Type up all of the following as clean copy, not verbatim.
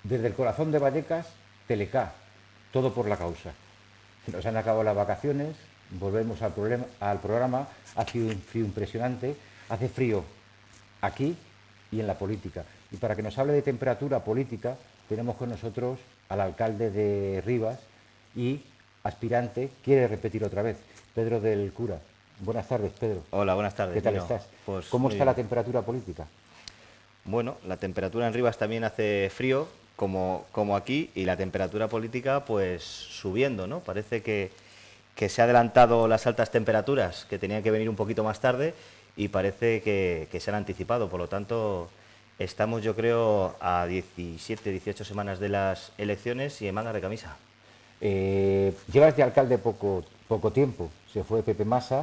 Desde el corazón de Vallecas, Telecá, todo por la causa. Nos han acabado las vacaciones, volvemos al programa, hace un frío impresionante, hace frío aquí y en la política. Y para que nos hable de temperatura política, tenemos con nosotros al alcalde de Rivas y aspirante, quiere repetir otra vez, Pedro del Cura. Buenas tardes, Pedro. Hola, buenas tardes. ¿Qué tal Mira, estás? pues ¿Cómo muy está la bien. temperatura política? Bueno, la temperatura en Rivas también hace frío, como aquí, y la temperatura política pues subiendo, ¿no? Parece que se ha adelantado las altas temperaturas, que tenían que venir un poquito más tarde, y parece que se han anticipado. Por lo tanto, estamos, yo creo, a 17, 18 semanas de las elecciones y en mangas de camisa. Llevas de alcalde poco tiempo, se fue Pepe Massa,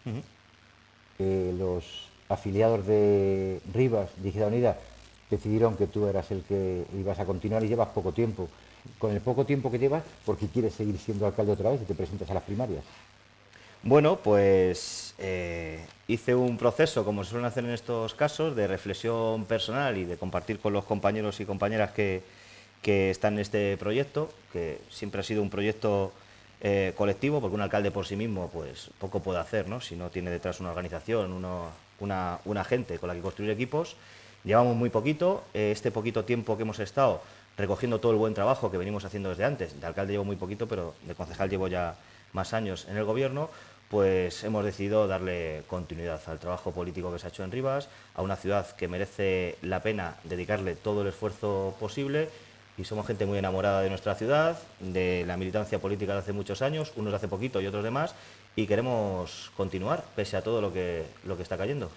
los afiliados de Rivas, de Izquierda Unida, decidieron que tú eras el que ibas a continuar y llevas poco tiempo. Con el poco tiempo que llevas, ¿por qué quieres seguir siendo alcalde otra vez y te presentas a las primarias? Bueno, pues hice un proceso, como se suele hacer en estos casos, de reflexión personal y de compartir con los compañeros y compañeras que están en este proyecto, que siempre ha sido un proyecto colectivo, porque un alcalde por sí mismo pues poco puede hacer, ¿no? Si no tiene detrás una organización, una gente con la que construir equipos. Llevamos muy poquito, este poquito tiempo que hemos estado recogiendo todo el buen trabajo que venimos haciendo desde antes. De alcalde llevo muy poquito, pero de concejal llevo ya más años en el gobierno. Pues hemos decidido darle continuidad al trabajo político que se ha hecho en Rivas, a una ciudad que merece la pena dedicarle todo el esfuerzo posible, y somos gente muy enamorada de nuestra ciudad, de la militancia política de hace muchos años, unos de hace poquito y otros de más, y queremos continuar pese a todo lo que está cayendo.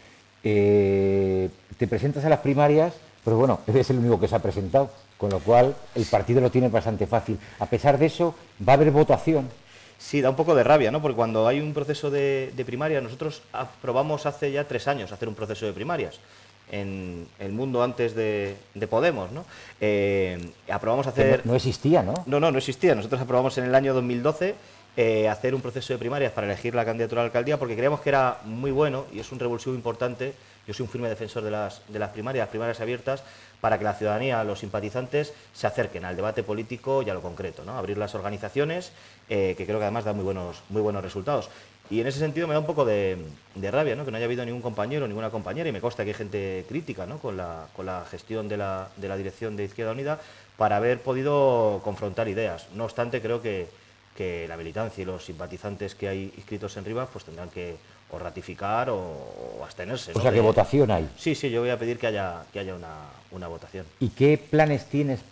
Te presentas a las primarias, pero bueno, eres el único que se ha presentado, con lo cual el partido lo tiene bastante fácil. A pesar de eso, va a haber votación. Sí, da un poco de rabia, ¿no? Porque cuando hay un proceso de primaria, nosotros aprobamos hace ya 3 años hacer un proceso de primarias en el mundo antes de Podemos, ¿no? Aprobamos hacer... No existía, ¿no? No existía. Nosotros aprobamos en el año 2012 hacer un proceso de primarias para elegir la candidatura a la alcaldía, porque creíamos que era muy bueno y es un revulsivo importante. Yo soy un firme defensor de las primarias abiertas, para que la ciudadanía, los simpatizantes, se acerquen al debate político y a lo concreto, ¿no? Abrir las organizaciones, que creo que además da muy buenos resultados. Y en ese sentido me da un poco de rabia, ¿no? Que no haya habido ningún compañero, ninguna compañera, y me consta que hay gente crítica, ¿no? con la gestión de la dirección de Izquierda Unida, para haber podido confrontar ideas. No obstante, creo que la militancia y los simpatizantes que hay inscritos en Rivas pues tendrán que o ratificar o abstenerse, ¿no? O sea, que votación hay. Sí, yo voy a pedir que haya una votación. ¿Y qué planes tienes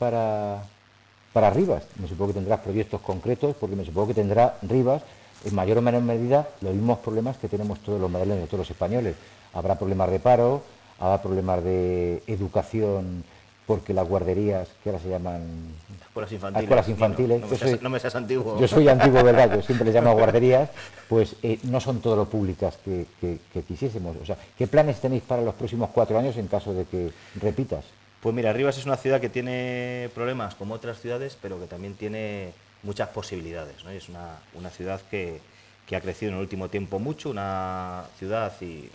para Rivas? Me supongo que tendrás proyectos concretos, porque me supongo que tendrá Rivas, en mayor o menor medida, los mismos problemas que tenemos todos los madrileños, todos los españoles. Habrá problemas de paro, habrá problemas de educación, porque las guarderías, que ahora se llaman... Escuelas infantiles. No me seas antiguo. Yo soy antiguo, ¿verdad? Yo siempre les llamo guarderías, pues no son todo lo públicas que quisiésemos. O sea, ¿qué planes tenéis para los próximos 4 años en caso de que repitas? Pues mira, Rivas es una ciudad que tiene problemas como otras ciudades, pero que también tiene muchas posibilidades, ¿no? Y es una ciudad que ha crecido en el último tiempo mucho, una ciudad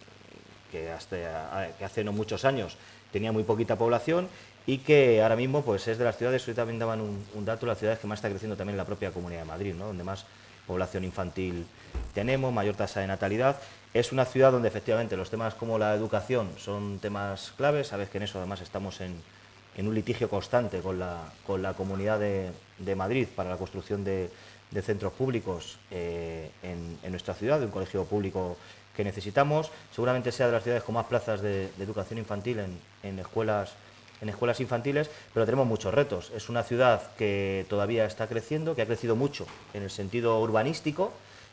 que hace no muchos años tenía muy poquita población, y que ahora mismo pues es de las ciudades, hoy también daban un dato, las ciudades que más está creciendo también en la propia Comunidad de Madrid, ¿no? Donde más población infantil tenemos, mayor tasa de natalidad. Es una ciudad donde efectivamente los temas como la educación son temas claves. Sabes que en eso además estamos en un litigio constante con la Comunidad de Madrid para la construcción de centros públicos en nuestra ciudad, de un colegio público que necesitamos. Seguramente sea de las ciudades con más plazas de educación infantil en escuelas infantiles, pero tenemos muchos retos. Es una ciudad que todavía está creciendo, que ha crecido mucho en el sentido urbanístico,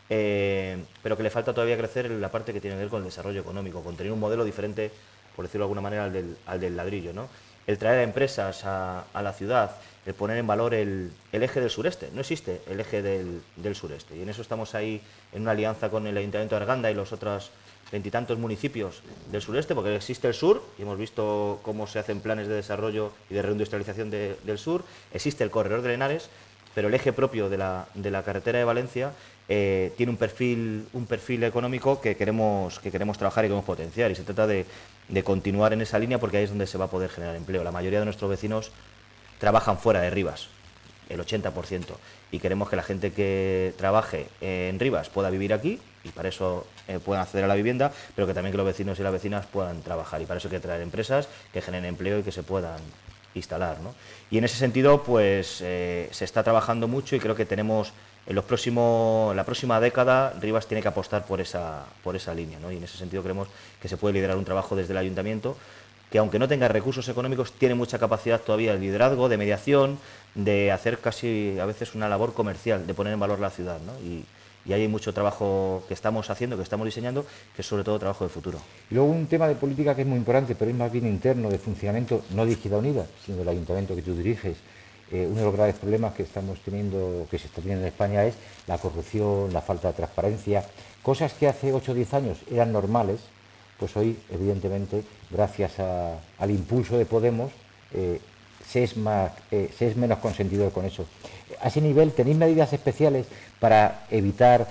pero que le falta todavía crecer en la parte que tiene que ver con el desarrollo económico, con tener un modelo diferente, por decirlo de alguna manera, al del ladrillo, ¿no? El traer a empresas a la ciudad, el poner en valor el eje del sureste. No existe el eje del sureste, y en eso estamos ahí en una alianza con el Ayuntamiento de Arganda y los otros 20 y tantos municipios del sureste, porque existe el sur, y hemos visto cómo se hacen planes de desarrollo y de reindustrialización del sur. Existe el corredor de Henares, pero el eje propio de la carretera de Valencia tiene un perfil económico que queremos trabajar y queremos potenciar, y se trata de continuar en esa línea, porque ahí es donde se va a poder generar empleo. La mayoría de nuestros vecinos trabajan fuera de Rivas, el 80%, y queremos que la gente que trabaje en Rivas pueda vivir aquí, y para eso puedan acceder a la vivienda, pero que también que los vecinos y las vecinas puedan trabajar, y para eso hay que traer empresas que generen empleo y que se puedan instalar, ¿no? Y en ese sentido, pues se está trabajando mucho, y creo que tenemos en la próxima década Rivas tiene que apostar por esa línea, ¿no? Y en ese sentido creemos que se puede liderar un trabajo desde el ayuntamiento, que aunque no tenga recursos económicos, tiene mucha capacidad todavía de liderazgo, de mediación, de hacer casi a veces una labor comercial, de poner en valor la ciudad, ¿no? Y ahí hay mucho trabajo que estamos haciendo, que estamos diseñando, que es sobre todo trabajo de futuro. Y luego un tema de política que es muy importante, pero es más bien interno, de funcionamiento, no de Izquierda Unida, sino del ayuntamiento que tú diriges. Uno de los graves problemas que estamos teniendo, que se está teniendo en España, es la corrupción, la falta de transparencia, cosas que hace 8 o 10 años eran normales, pues hoy, evidentemente, gracias al impulso de Podemos, se es menos consentidor con eso. A ese nivel, ¿tenéis medidas especiales para evitar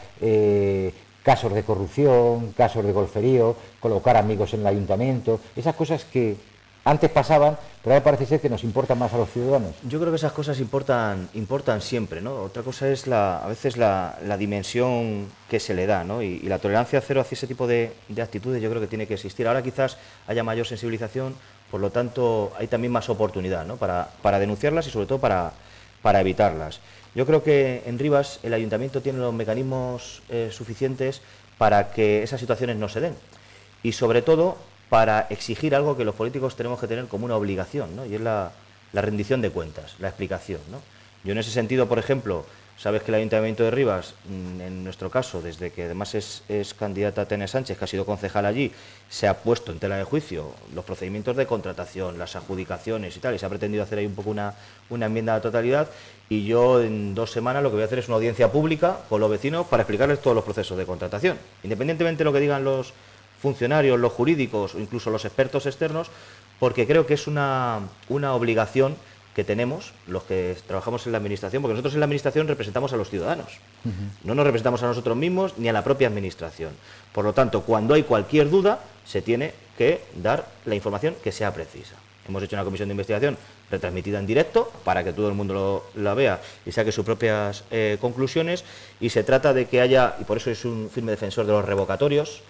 casos de corrupción, casos de golferío, colocar amigos en el ayuntamiento, esas cosas que antes pasaban, pero ahora parece ser que nos importan más a los ciudadanos? Yo creo que esas cosas importan siempre, ¿no? Otra cosa es a veces la dimensión que se le da, ¿no? Y la tolerancia cero hacia ese tipo de actitudes yo creo que tiene que existir. Ahora quizás haya mayor sensibilización, por lo tanto hay también más oportunidad, ¿no? Para denunciarlas y sobre todo para evitarlas. Yo creo que en Rivas el ayuntamiento tiene los mecanismos suficientes para que esas situaciones no se den, y sobre todo para exigir algo que los políticos tenemos que tener como una obligación, ¿no? Y es la rendición de cuentas, la explicación, ¿no? Yo en ese sentido, por ejemplo, sabes que el Ayuntamiento de Rivas, en nuestro caso, desde que además es candidata Tene Sánchez, que ha sido concejal allí, se ha puesto en tela de juicio los procedimientos de contratación, las adjudicaciones y tal, y se ha pretendido hacer ahí un poco una enmienda a la totalidad, y yo en 2 semanas lo que voy a hacer es una audiencia pública con los vecinos para explicarles todos los procesos de contratación, independientemente de lo que digan los funcionarios, los jurídicos o incluso los expertos externos, porque creo que es una obligación que tenemos los que trabajamos en la Administración, porque nosotros en la Administración representamos a los ciudadanos, no nos representamos a nosotros mismos ni a la propia Administración. Por lo tanto, cuando hay cualquier duda, se tiene que dar la información que sea precisa. Hemos hecho una comisión de investigación retransmitida en directo para que todo el mundo la vea y saque sus propias conclusiones, y se trata de que haya, y por eso es un firme defensor de los revocatorios,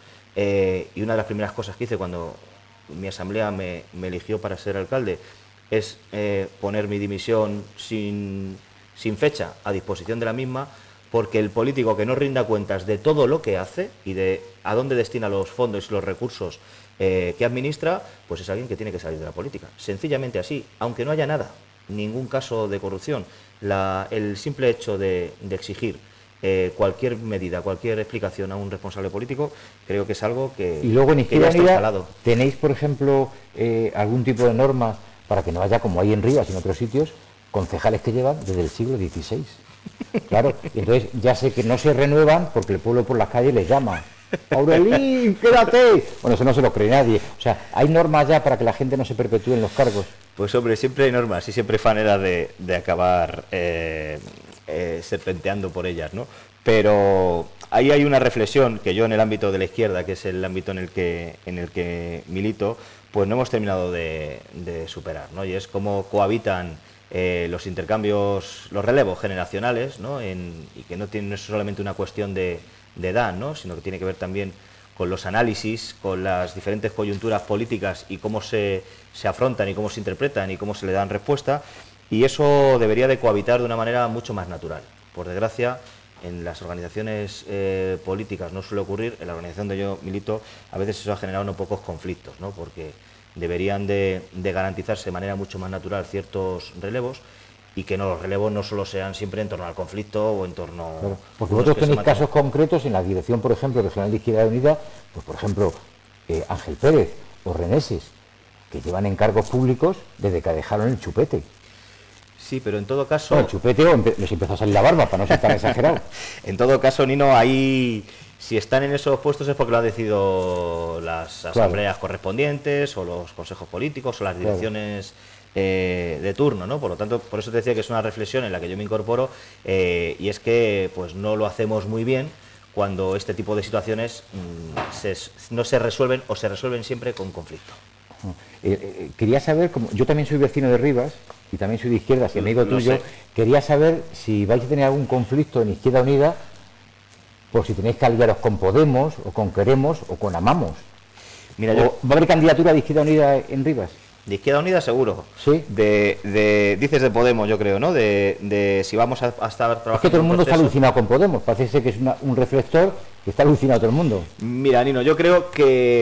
y una de las primeras cosas que hice cuando mi asamblea me eligió para ser alcalde es poner mi dimisión sin fecha a disposición de la misma, porque el político que no rinda cuentas de todo lo que hace y de a dónde destina los fondos y los recursos que administra, pues es alguien que tiene que salir de la política. Sencillamente así, aunque no haya nada, ningún caso de corrupción, el simple hecho de exigir cualquier medida, cualquier explicación a un responsable político, creo que es algo que, y luego en que ya está instalado. ¿Tenéis, por ejemplo, algún tipo de normas para que no haya, como hay en Rivas y en otros sitios, concejales que llevan desde el siglo XVI? Claro, y entonces ya sé que no se renuevan porque el pueblo por las calles les llama: ¡Aurelín, quédate! Bueno, eso no se lo cree nadie. O sea, ¿hay normas ya para que la gente no se perpetúe en los cargos? Pues hombre, siempre hay normas y siempre hay maneras de acabar serpenteando por ellas, ¿no? Pero ahí hay una reflexión que yo, en el ámbito de la izquierda, que es el ámbito en el que milito, pues no hemos terminado de superar, ¿no? Y es cómo cohabitan los intercambios, los relevos generacionales, ¿no? Y que no es solamente una cuestión de edad, ¿no? Sino que tiene que ver también con los análisis, con las diferentes coyunturas políticas y cómo se afrontan y cómo se interpretan y cómo se le dan respuesta, y eso debería de cohabitar de una manera mucho más natural. Por desgracia, en las organizaciones políticas no suele ocurrir. En la organización donde yo milito a veces eso ha generado unos pocos conflictos, ¿no? Porque deberían de garantizarse de manera mucho más natural ciertos relevos, y que los relevos no solo sean siempre en torno al conflicto o en torno... Claro, porque vosotros tenéis casos concretos en la dirección, por ejemplo, regional de Izquierda Unida, pues por ejemplo, Ángel Pérez o Reneses, que llevan encargos públicos desde que dejaron el chupete. Sí, pero en todo caso... Bueno, el chupete les empezó a salir la barba, para no ser tan exagerado. En todo caso, Nino, ahí, si están en esos puestos es porque lo han decidido las asambleas correspondientes, o los consejos políticos, o las direcciones de turno, ¿no? Por lo tanto, por eso te decía que es una reflexión en la que yo me incorporo, y es que pues no lo hacemos muy bien cuando este tipo de situaciones no se resuelven, o se resuelven siempre con conflicto. Quería saber, como yo también soy vecino de Rivas, y también soy de izquierda, si amigo Lo tuyo, sé. quería saber si vais a tener algún conflicto en Izquierda Unida, por si tenéis que aliaros con Podemos, o con Queremos, o con Amamos. Mira, ¿O yo, ¿Va a haber candidatura de Izquierda Unida en Rivas? de Izquierda Unida seguro. Sí. Dices de Podemos, yo creo, ¿no? De si vamos a estar trabajando. Es que todo el en un mundo está proceso. alucinado con Podemos, parece ser que es un reflector que está alucinado todo el mundo. Mira, Nino, yo creo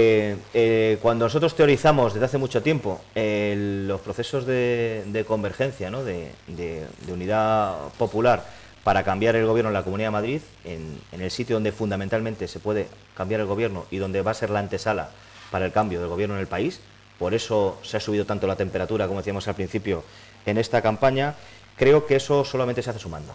que cuando nosotros teorizamos desde hace mucho tiempo los procesos de convergencia, ¿no? de unidad popular para cambiar el gobierno en la Comunidad de Madrid, en el sitio donde fundamentalmente se puede cambiar el gobierno y donde va a ser la antesala para el cambio del gobierno en el país, por eso se ha subido tanto la temperatura, como decíamos al principio, en esta campaña, creo que eso solamente se hace sumando.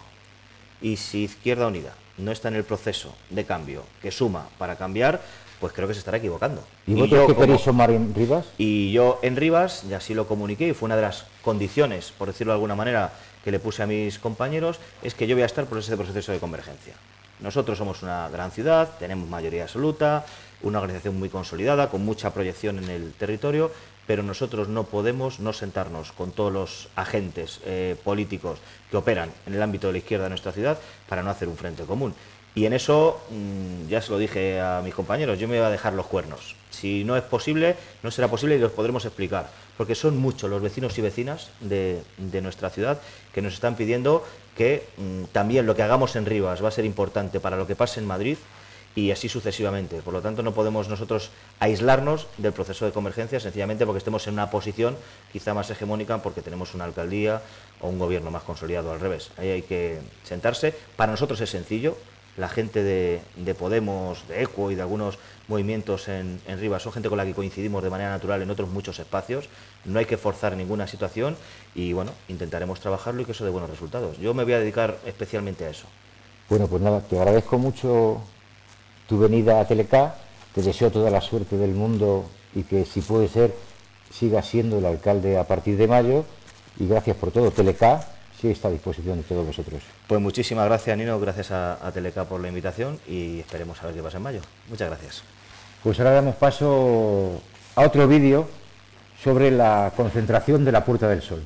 Y si Izquierda Unida no está en el proceso de cambio que suma para cambiar, pues creo que se estará equivocando. ¿Y vosotros qué queréis sumar en Rivas? Y yo en Rivas, y así lo comuniqué, y fue una de las condiciones, por decirlo de alguna manera, que le puse a mis compañeros, es que yo voy a estar por ese proceso de convergencia. Nosotros somos una gran ciudad, tenemos mayoría absoluta, una organización muy consolidada, con mucha proyección en el territorio, pero nosotros no podemos no sentarnos con todos los agentes políticos que operan en el ámbito de la izquierda de nuestra ciudad para no hacer un frente común. Y en eso, ya se lo dije a mis compañeros, yo me voy a dejar los cuernos. Si no es posible, no será posible y los podremos explicar, porque son muchos los vecinos y vecinas de nuestra ciudad que nos están pidiendo que también lo que hagamos en Rivas va a ser importante para lo que pase en Madrid y así sucesivamente. Por lo tanto, no podemos nosotros aislarnos del proceso de convergencia sencillamente porque estemos en una posición quizá más hegemónica porque tenemos una alcaldía o un gobierno más consolidado, al revés. Ahí hay que sentarse. Para nosotros es sencillo. La gente de Podemos, de ECUO y de algunos movimientos en Rivas son gente con la que coincidimos de manera natural en otros muchos espacios. No hay que forzar ninguna situación y, bueno, intentaremos trabajarlo y que eso dé buenos resultados. Yo me voy a dedicar especialmente a eso. Bueno, pues nada, te agradezco mucho tu venida a Telecá, te deseo toda la suerte del mundo y que, si puede ser, sigas siendo el alcalde a partir de mayo, y gracias por todo. Telecá sí está a disposición de todos vosotros. Pues muchísimas gracias, Nino, gracias a Telecá por la invitación y esperemos a ver qué pasa en mayo. Muchas gracias. Pues ahora damos paso a otro vídeo sobre la concentración de la Puerta del Sol.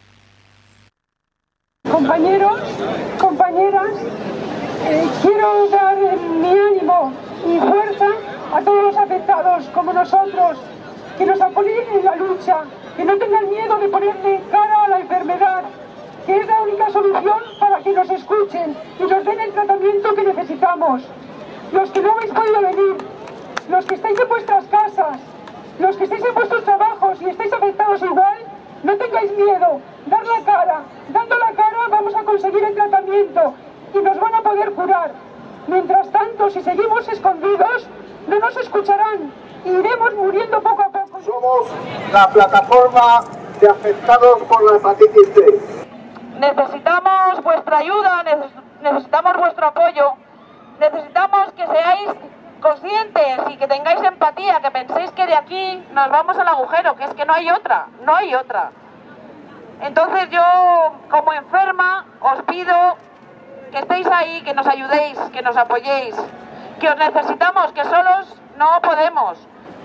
Compañeros, compañeras, quiero dar mi ánimo y fuerza a todos los afectados como nosotros, que nos apoyen en la lucha, que no tengan miedo de ponerle cara a la enfermedad, que es la única solución para que nos escuchen y nos den el tratamiento que necesitamos. Los que no habéis podido venir, los que estáis en vuestras casas, los que estáis en vuestros trabajos y estáis afectados igual, no tengáis miedo, dar la cara. Dando la cara vamos a conseguir el tratamiento y nos van a poder curar. Mientras tanto, si seguimos escondidos, no nos escucharán y iremos muriendo poco a poco. Somos la plataforma de afectados por la hepatitis C. Necesitamos vuestra ayuda, necesitamos vuestro apoyo, necesitamos que seáis conscientes y que tengáis empatía, que penséis que de aquí nos vamos al agujero, que es que no hay otra, no hay otra. Entonces yo, como enferma, os pido que estéis ahí, que nos ayudéis, que nos apoyéis, que os necesitamos, que solos no podemos.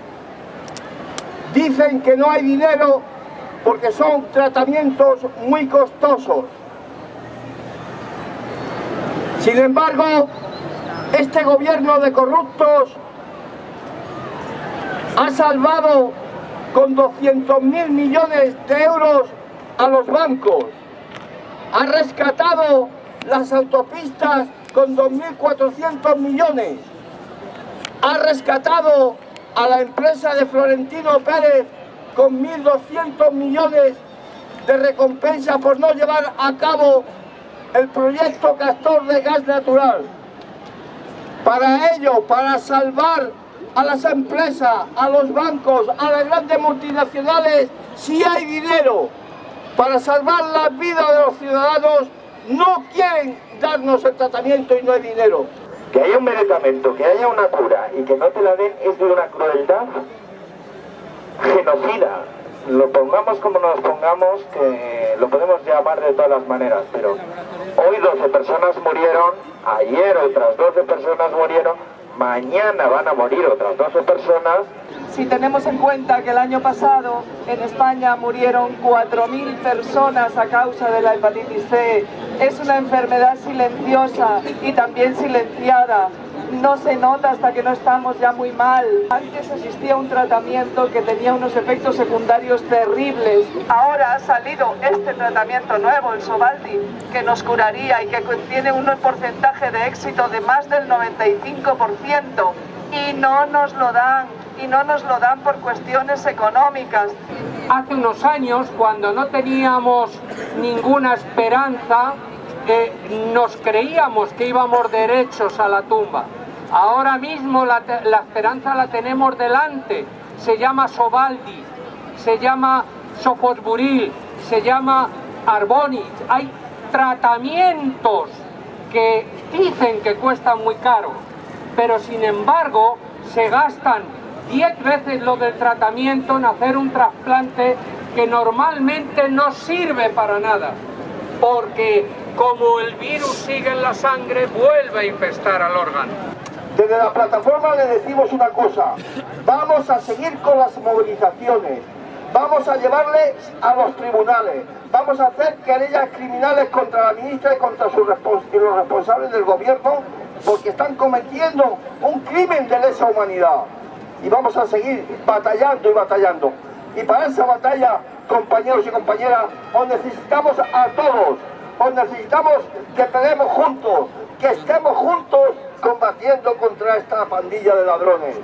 Dicen que no hay dinero porque son tratamientos muy costosos. Sin embargo, este gobierno de corruptos ha salvado con 200.000 millones de euros a los bancos, ha rescatado las autopistas con 2.400 millones, ha rescatado a la empresa de Florentino Pérez con 1.200 millones de recompensa por no llevar a cabo el proyecto Castor de gas natural. Para ello, para salvar a las empresas, a los bancos, a las grandes multinacionales, sí hay dinero. Para salvar la vida de los ciudadanos, no quieren darnos el tratamiento y no hay dinero. Que haya un medicamento, que haya una cura y que no te la den es de una crueldad genocida. Lo pongamos como nos pongamos, que lo podemos llamar de todas las maneras, pero hoy 12 personas murieron, ayer otras 12 personas murieron, mañana van a morir otras 12 personas si tenemos en cuenta que el año pasado en España murieron 4.000 personas a causa de la hepatitis C. Es una enfermedad silenciosa y también silenciada. No se nota hasta que no estamos ya muy mal. Antes existía un tratamiento que tenía unos efectos secundarios terribles. Ahora ha salido este tratamiento nuevo, el Sovaldi, que nos curaría y que tiene un porcentaje de éxito de más del 95%. Y no nos lo dan, por cuestiones económicas. Hace unos años, cuando no teníamos ninguna esperanza, nos creíamos que íbamos derechos a la tumba. Ahora mismo la esperanza la tenemos delante. Se llama Sovaldi, se llama Sofosbuvir, se llama Arbonix. Hay tratamientos que dicen que cuestan muy caro, pero sin embargo se gastan 10 veces lo del tratamiento en hacer un trasplante que normalmente no sirve para nada, porque como el virus sigue en la sangre, vuelve a infestar al órgano. Desde la plataforma le decimos una cosa: vamos a seguir con las movilizaciones, vamos a llevarles a los tribunales, vamos a hacer querellas criminales contra la ministra y contra los responsables del gobierno, porque están cometiendo un crimen de lesa humanidad. Y vamos a seguir batallando y batallando. Y para esa batalla, compañeros y compañeras, os necesitamos a todos. Os necesitamos que peleemos juntos, que estemos juntos combatiendo contra esta pandilla de ladrones.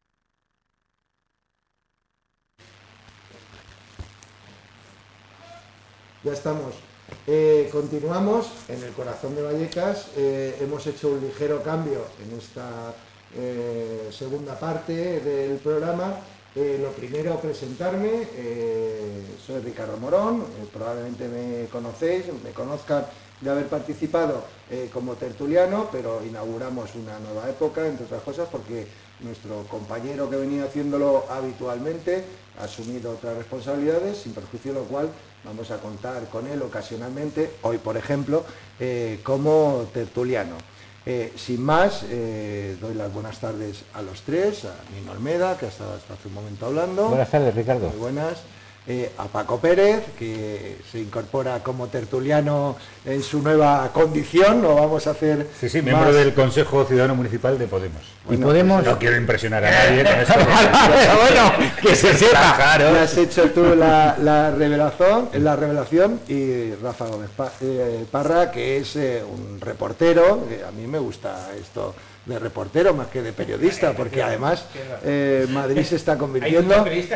Ya estamos. Continuamos en el corazón de Vallecas. Hemos hecho un ligero cambio en esta segunda parte del programa. Lo primero, presentarme. Soy Ricardo Morón, probablemente me conozcan de haber participado como tertuliano, pero inauguramos una nueva época, entre otras cosas porque nuestro compañero que venía haciéndolo habitualmente ha asumido otras responsabilidades, sin perjuicio de lo cual vamos a contar con él ocasionalmente, hoy por ejemplo, como tertuliano. Sin más, doy las buenas tardes a los tres, a Nino Almeda, que ha estado hasta hace un momento hablando. Buenas tardes, Ricardo. Muy buenas. A Paco Pérez, que se incorpora como tertuliano en su nueva condición, lo vamos a hacer. Sí, miembro del Consejo Ciudadano Municipal de Podemos. Bueno, y Podemos. No quiero impresionar a nadie con esto. Bueno, que se sepa. Ya has hecho tú la revelación, y Rafa Gómez Parra, que es un reportero, que a mí me gusta esto de reportero más que de periodista, porque además Madrid se está convirtiendo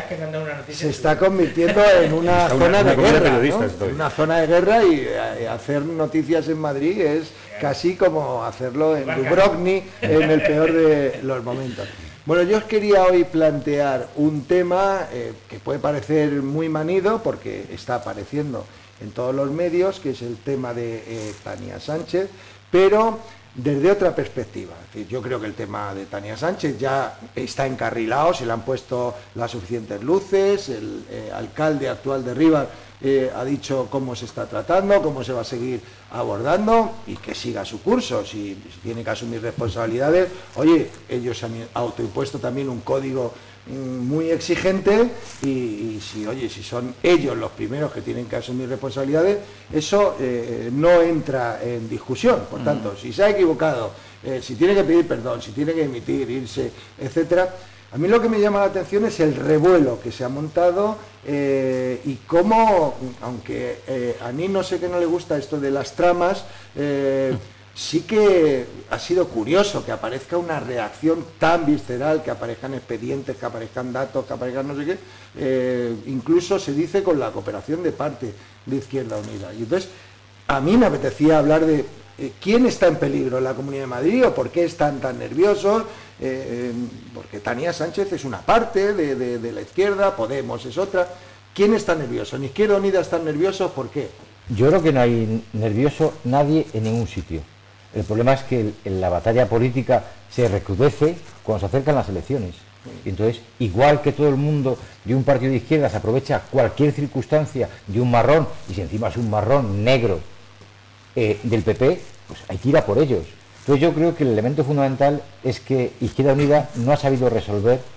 en una zona de guerra, ¿no? Una zona de guerra, y hacer noticias en Madrid es casi como hacerlo en Dubrovnik en el peor de los momentos. Bueno, yo os quería hoy plantear un tema que puede parecer muy manido porque está apareciendo en todos los medios, que es el tema de Tania Sánchez, pero desde otra perspectiva. Es decir, yo creo que el tema de Tania Sánchez ya está encarrilado, se le han puesto las suficientes luces, el alcalde actual de Rivas ha dicho cómo se está tratando, cómo se va a seguir abordando, y que siga su curso. Si tiene que asumir responsabilidades, oye, ellos han autoimpuesto también un código muy exigente, y si son ellos los primeros que tienen que asumir responsabilidades, eso no entra en discusión. Por tanto, si se ha equivocado, si tiene que pedir perdón, si tiene que dimitir, irse, etcétera. A mí lo que me llama la atención es el revuelo que se ha montado, y cómo, aunque a mí no sé que no le gusta esto de las tramas, sí que ha sido curioso que aparezca una reacción tan visceral, que aparezcan expedientes, que aparezcan datos, que aparezcan no sé qué, incluso se dice con la cooperación de parte de Izquierda Unida. Y entonces, a mí me apetecía hablar de quién está en peligro en la Comunidad de Madrid, o por qué están tan nerviosos, porque Tania Sánchez es una parte de la izquierda, Podemos es otra. ¿Quién está nervioso? ¿En Izquierda Unida están nerviosos? ¿Por qué? Yo creo que no hay nervioso nadie en ningún sitio. El problema es que la batalla política se recrudece cuando se acercan las elecciones. Y entonces, igual que todo el mundo de un partido de izquierda se aprovecha cualquier circunstancia de un marrón, y si encima es un marrón negro del PP, pues hay que ir a por ellos. Entonces yo creo que el elemento fundamental es que Izquierda Unida no ha sabido resolver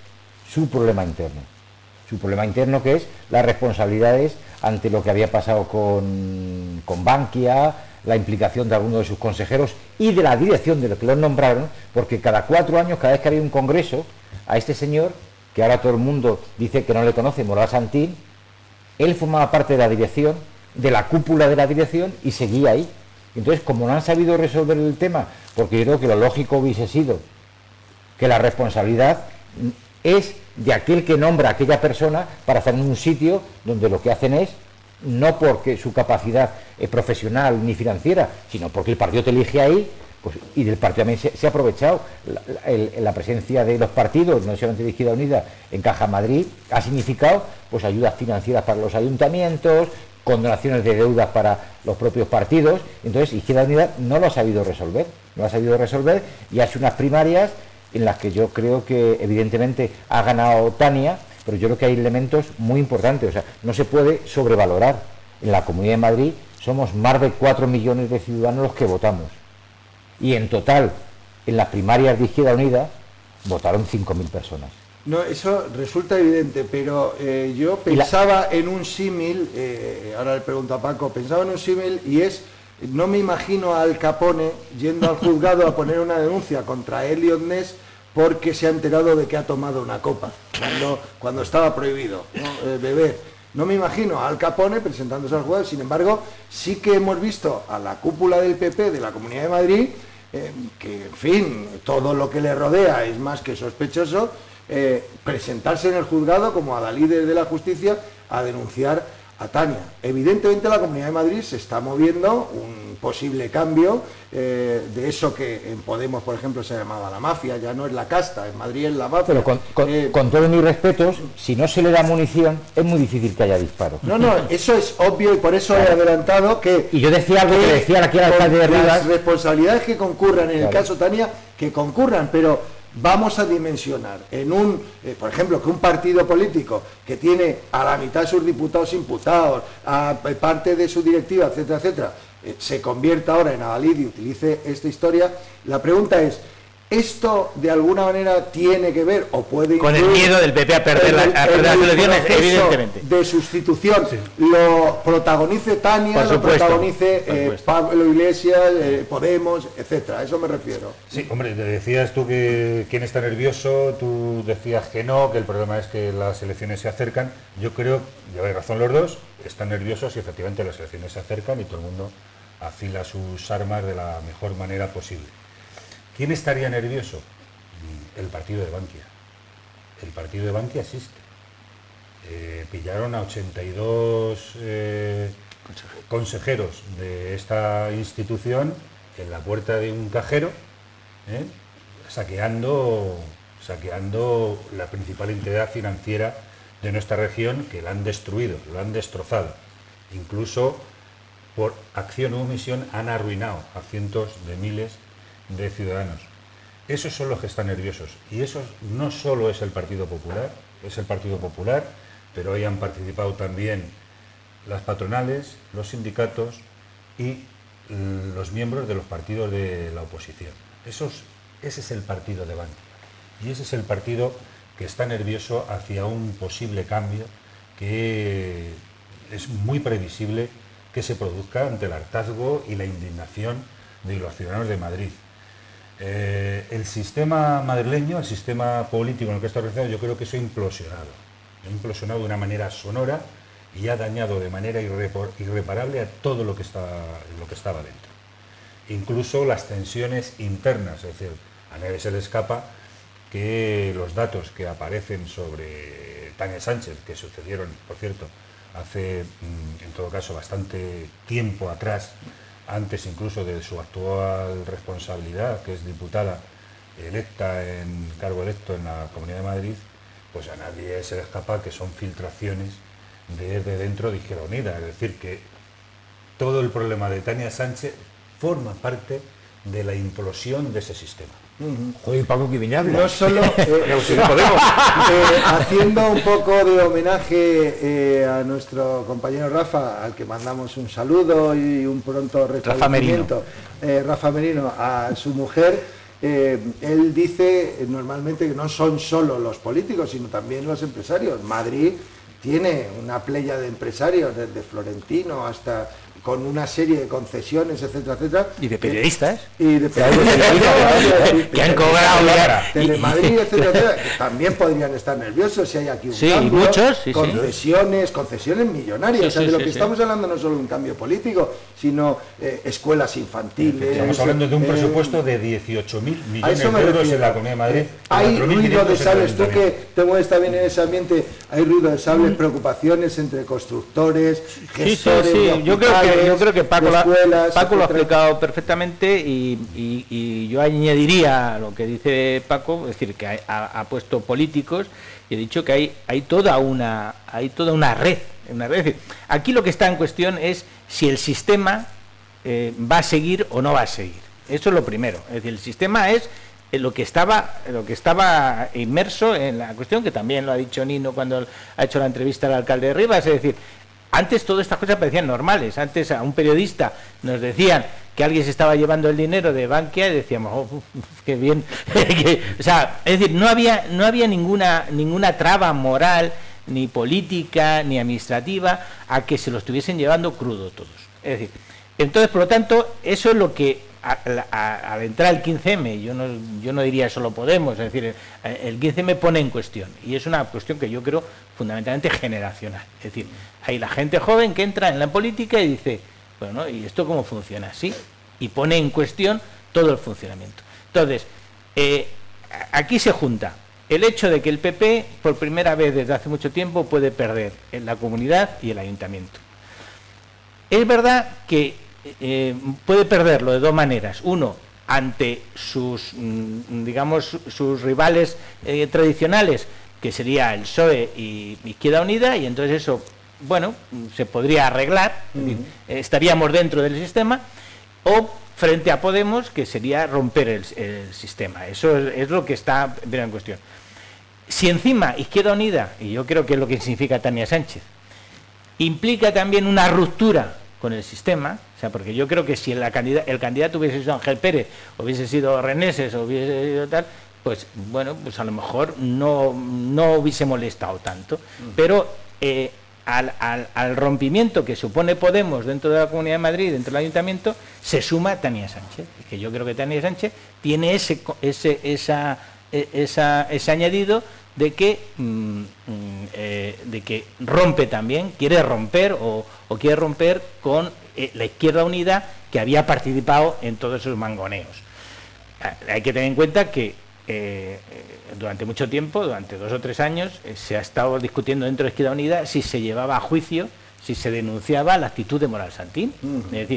su problema interno. Su problema interno, que es las responsabilidades ante lo que había pasado con Bankia, la implicación de algunos de sus consejeros y de la dirección de los que los nombraron, porque cada 4 años, cada vez que había un congreso, a este señor, que ahora todo el mundo dice que no le conoce, Moral Santín, él formaba parte de la dirección, de la cúpula de la dirección, y seguía ahí. Entonces, como no han sabido resolver el tema, porque yo creo que lo lógico hubiese sido que la responsabilidad es de aquel que nombra a aquella persona para estar en un sitio donde lo que hacen es, no porque su capacidad profesional ni financiera, sino porque el partido te elige ahí, pues, y del partido también se ha aprovechado la presencia de los partidos, no solamente de Izquierda Unida, en Caja Madrid, ha significado pues ayudas financieras para los ayuntamientos, condonaciones de deudas para los propios partidos. Entonces Izquierda Unida no lo ha sabido resolver, y ha hecho unas primarias en las que yo creo que evidentemente ha ganado Tania, pero yo creo que hay elementos muy importantes. O sea, no se puede sobrevalorar. En la Comunidad de Madrid somos más de 4 millones de ciudadanos los que votamos, y en total en las primarias de Izquierda Unida votaron 5.000 personas. No, eso resulta evidente, pero yo pensaba en un símil, ahora le pregunto a Paco, pensaba en un símil, y es, no me imagino a Al Capone yendo al juzgado a poner una denuncia contra Elliot Ness porque se ha enterado de que ha tomado una copa, cuando estaba prohibido, ¿no? Beber. No me imagino a Al Capone presentándose al juzgado. Sin embargo, sí que hemos visto a la cúpula del PP de la Comunidad de Madrid, que, en fin, todo lo que le rodea es más que sospechoso, presentarse en el juzgado como adalid de la justicia a denunciar a Tania. Evidentemente la Comunidad de Madrid se está moviendo un posible cambio de eso que en Podemos, por ejemplo, se llamaba la mafia, ya no es la casta, en Madrid es la mafia. Pero con todos mis respetos, si no se le da munición, es muy difícil que haya disparos. No, eso es obvio, y por eso he adelantado que... Y yo decía algo que decía aquí al alcalde de Rivas... Las responsabilidades que concurran en el caso Tania, que concurran, pero... Vamos a dimensionar en por ejemplo, que un partido político que tiene a la mitad de sus diputados imputados, a parte de su directiva, etcétera, etcétera, se convierta ahora en adalid y utilice esta historia. La pregunta es, ¿esto de alguna manera tiene que ver o puede con el miedo del PP a perder las elecciones? Evidentemente. De sustitución, sí. Lo protagonice Tania, lo protagonice Pablo Iglesias, Podemos, etcétera. A eso me refiero. Sí, hombre, te decías tú que quién está nervioso, tú decías que no, que el problema es que las elecciones se acercan. Yo creo, lleváis razón los dos, están nerviosos y efectivamente las elecciones se acercan y todo el mundo afila sus armas de la mejor manera posible. ¿Quién estaría nervioso? El partido de Bankia. El partido de Bankia existe. Pillaron a 82 consejeros de esta institución en la puerta de un cajero, saqueando la principal entidad financiera de nuestra región, que la han destruido, la han destrozado. Incluso por acción u omisión han arruinado a cientos de miles de ciudadanos. Esos son los que están nerviosos, y eso no solo es el Partido Popular, es el Partido Popular, pero hoy han participado también las patronales, los sindicatos y los miembros de los partidos de la oposición. Ese es el partido de Bankia, y ese es el partido que está nervioso hacia un posible cambio que es muy previsible que se produzca ante el hartazgo y la indignación de los ciudadanos de Madrid. El sistema madrileño, el sistema político en el que está organizado, yo creo que eso ha implosionado de una manera sonora y ha dañado de manera irreparable a todo lo que estaba dentro. Incluso las tensiones internas, es decir, a nadie se le escapa que los datos que aparecen sobre Tania Sánchez, que sucedieron, por cierto, hace, en todo caso, bastante tiempo atrás, antes incluso de su actual responsabilidad, que es diputada electa en cargo electo en la Comunidad de Madrid, pues a nadie se le escapa que son filtraciones desde dentro de Izquierda Unida. Es decir, que todo el problema de Tania Sánchez forma parte de la implosión de ese sistema. Joder, Paco, que viene a hablar. No solo haciendo un poco de homenaje a nuestro compañero Rafa, al que mandamos un saludo y un pronto restablecimiento, Rafa Merino, a su mujer. él dice normalmente que no son solo los políticos, sino también los empresarios. Madrid tiene una playa de empresarios, desde Florentino hasta con una serie de concesiones, etcétera, etcétera. Y de periodistas. Y de periodistas que han cobrado ya. Telemadrid, etcétera, etcétera, que también podrían estar nerviosos si hay aquí un cambio. Muchos, concesiones millonarias. O sea, de lo que estamos hablando no es solo un cambio político, sino escuelas infantiles. Estamos hablando de un presupuesto de 18.000 millones de euros en la Comunidad de Madrid. Hay ruido de sables, tú que te mueves también en ese ambiente, hay ruido de sables, preocupaciones entre constructores, gestores. Yo creo que Paco lo ha explicado perfectamente y yo añadiría a lo que dice Paco, es decir, que ha puesto políticos y he dicho que hay toda una red. Es decir, aquí lo que está en cuestión es si el sistema va a seguir o no va a seguir. Eso es lo primero. Es decir, el sistema es lo que estaba inmerso en la cuestión, que también lo ha dicho Nino cuando ha hecho la entrevista al alcalde de Rivas, es decir, antes todas estas cosas parecían normales. Antes a un periodista nos decían que alguien se estaba llevando el dinero de Bankia y decíamos, qué bien. O sea, es decir, no había ninguna traba moral, ni política, ni administrativa, a que se lo estuviesen llevando crudo todos. Es decir, entonces, por lo tanto, eso es lo que al entrar el 15M, yo no diría solo Podemos, es decir, el 15M pone en cuestión, y es una cuestión que yo creo fundamentalmente generacional. Es decir, hay la gente joven que entra en la política y dice, bueno, ¿y esto cómo funciona? ¿Sí? Y pone en cuestión todo el funcionamiento. Entonces, aquí se junta el hecho de que el PP, por primera vez desde hace mucho tiempo, puede perder en la comunidad y el ayuntamiento. Es verdad que puede perderlo de dos maneras. Uno, ante sus, digamos, sus rivales tradicionales, que sería el PSOE y Izquierda Unida, y entonces eso, bueno, se podría arreglar, es decir, estaríamos dentro del sistema, o frente a Podemos, que sería romper el sistema. Eso es lo que está en cuestión. Si encima Izquierda Unida, y yo creo que es lo que significa Tania Sánchez, implica también una ruptura con el sistema, o sea, porque yo creo que si el candidato hubiese sido Ángel Pérez, hubiese sido Reneses, o hubiese sido tal, pues bueno, pues a lo mejor no hubiese molestado tanto, pero al rompimiento que supone Podemos dentro de la Comunidad de Madrid, dentro del Ayuntamiento, se suma Tania Sánchez, que yo creo que Tania Sánchez tiene ese añadido de que rompe también, quiere romper o quiere romper con la Izquierda Unida, que había participado en todos esos mangoneos. Hay que tener en cuenta que durante mucho tiempo, durante 2 o 3 años, se ha estado discutiendo dentro de Izquierda Unida si se llevaba a juicio, si se denunciaba la actitud de Moral Santín. Es decir,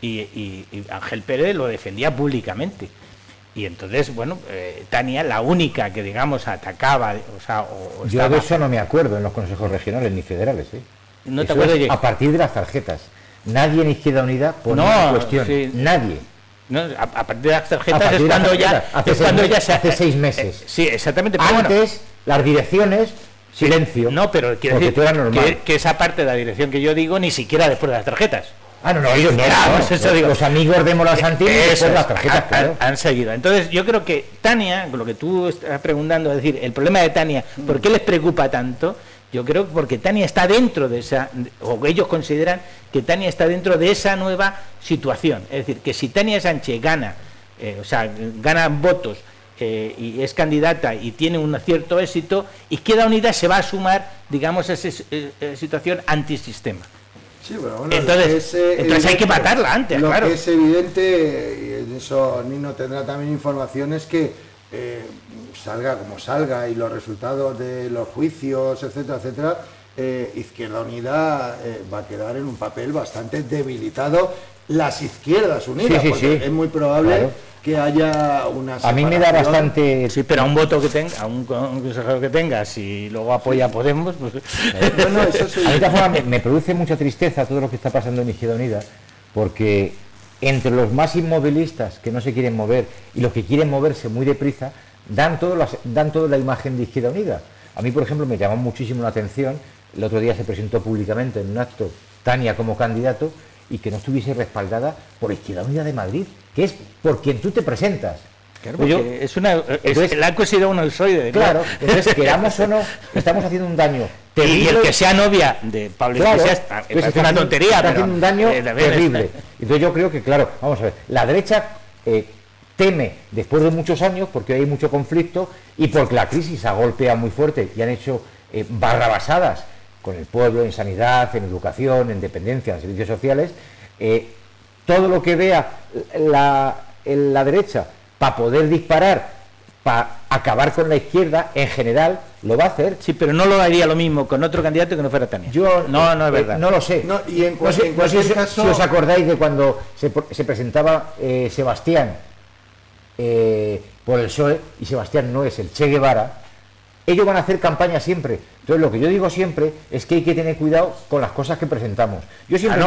y Ángel Pérez lo defendía públicamente. Y entonces, bueno, Tania, la única que, digamos, atacaba, o sea, yo de eso no me acuerdo en los consejos regionales ni federales, ¿eh? ¿No te acuerdas? A partir de las tarjetas. Nadie en Izquierda Unida pone en cuestión. Sí. Nadie. No, a partir de las tarjetas es cuando ya se hace 6 meses. Sí, exactamente. Pero antes, las direcciones, silencio. No, pero quiero decir que esa parte de la dirección que yo digo, ni siquiera después de las tarjetas. Ellos no, los amigos de Moral Santín después las tarjetas, claro. Han seguido. Entonces, yo creo que Tania, con lo que tú estás preguntando, es decir, el problema de Tania, ¿por qué les preocupa tanto? Yo creo que porque Tania está dentro de esa, o ellos consideran que Tania está dentro de esa nueva situación. Es decir, que si Tania Sánchez gana, gana votos y es candidata y tiene un cierto éxito, Izquierda Unida se va a sumar, digamos, a esa situación antisistema. Sí, bueno, entonces hay que matarla antes, lo claro. Que es evidente, y en eso Nino tendrá también información, es que salga como salga y los resultados de los juicios, etcétera, etcétera, Izquierda Unida va a quedar en un papel bastante debilitado. Las Izquierdas Unidas, porque es muy probable, claro, que haya una separación. A mí me da bastante... Sí, pero a un voto que tenga, a un consejero que tenga, si luego apoya a Podemos, pues... eso sí. A mí de todas formas me produce mucha tristeza todo lo que está pasando en Izquierda Unida, porque entre los más inmovilistas que no se quieren mover y los que quieren moverse muy deprisa, dan toda la imagen de Izquierda Unida. A mí, por ejemplo, me llamó muchísimo la atención, el otro día se presentó públicamente en un acto Tania como candidato, y que no estuviese respaldada por Izquierda Unida de Madrid, que es por quien tú te presentas. Claro, la ha considerado un oisoide. Claro, entonces, queramos o no, estamos haciendo un daño terrible. Y el que sea novia de Pablo Iglesias es una tontería. Está haciendo un daño terrible. Entonces yo creo que, claro, vamos a ver, la derecha teme, después de muchos años, porque hay mucho conflicto y porque la crisis ha golpeado muy fuerte y han hecho barrabasadas con el pueblo en sanidad, en educación, en dependencia, en servicios sociales, todo lo que vea la derecha para poder disparar, para acabar con la izquierda, en general, lo va a hacer. Sí, pero no lo haría lo mismo con otro candidato que no fuera Tania. No es verdad. No lo sé. No, y en cualquier caso... Si os acordáis de cuando se presentaba Sebastián por el PSOE, y Sebastián no es el Che Guevara, ellos van a hacer campaña siempre. Entonces lo que yo digo siempre es que hay que tener cuidado con las cosas que presentamos. Yo siempre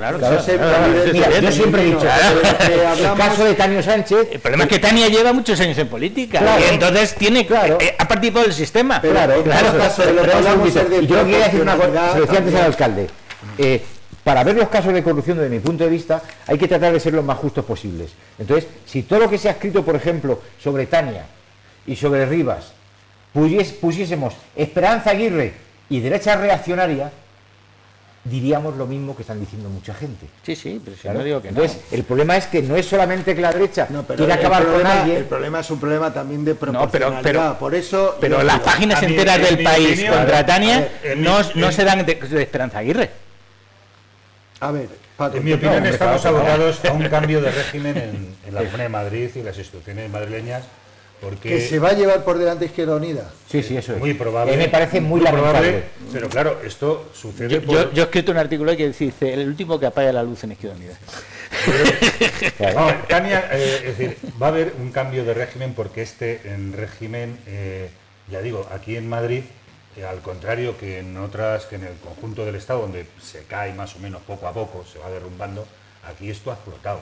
yo siempre he dicho, el caso de Tania Sánchez... El problema es que Tania lleva muchos años en política, y entonces ha participado del sistema. Yo quería decir una cosa, se lo decía antes al alcalde. Para ver los casos de corrupción desde mi punto de vista hay que tratar de ser los más justos posibles. Entonces, si todo lo que se ha escrito, por ejemplo, sobre Tania y sobre Rivas, pusiésemos Esperanza Aguirre y derecha reaccionaria, diríamos lo mismo que están diciendo mucha gente. Sí, pero si no digo que no. Entonces, el problema es que no es solamente que la derecha quiere acabar con alguien. El problema es un problema también de proporcionalidad. Por eso. Pero las páginas enteras del país contra Tania no se dan de Esperanza Aguirre. A ver, Paco, en mi opinión estamos abocados a un cambio de régimen en la Comunidad de Madrid y las instituciones madrileñas, porque... Que se va a llevar por delante Izquierda Unida. Sí, eso es. Muy probable. Me parece muy lamentable. Pero claro, esto sucede yo he escrito un artículo que dice, el último que apaga la luz en Izquierda Unida. Tania, es decir, va a haber un cambio de régimen porque en régimen, ya digo, aquí en Madrid, al contrario que en el conjunto del Estado, donde se cae más o menos poco a poco, se va derrumbando, aquí esto ha explotado.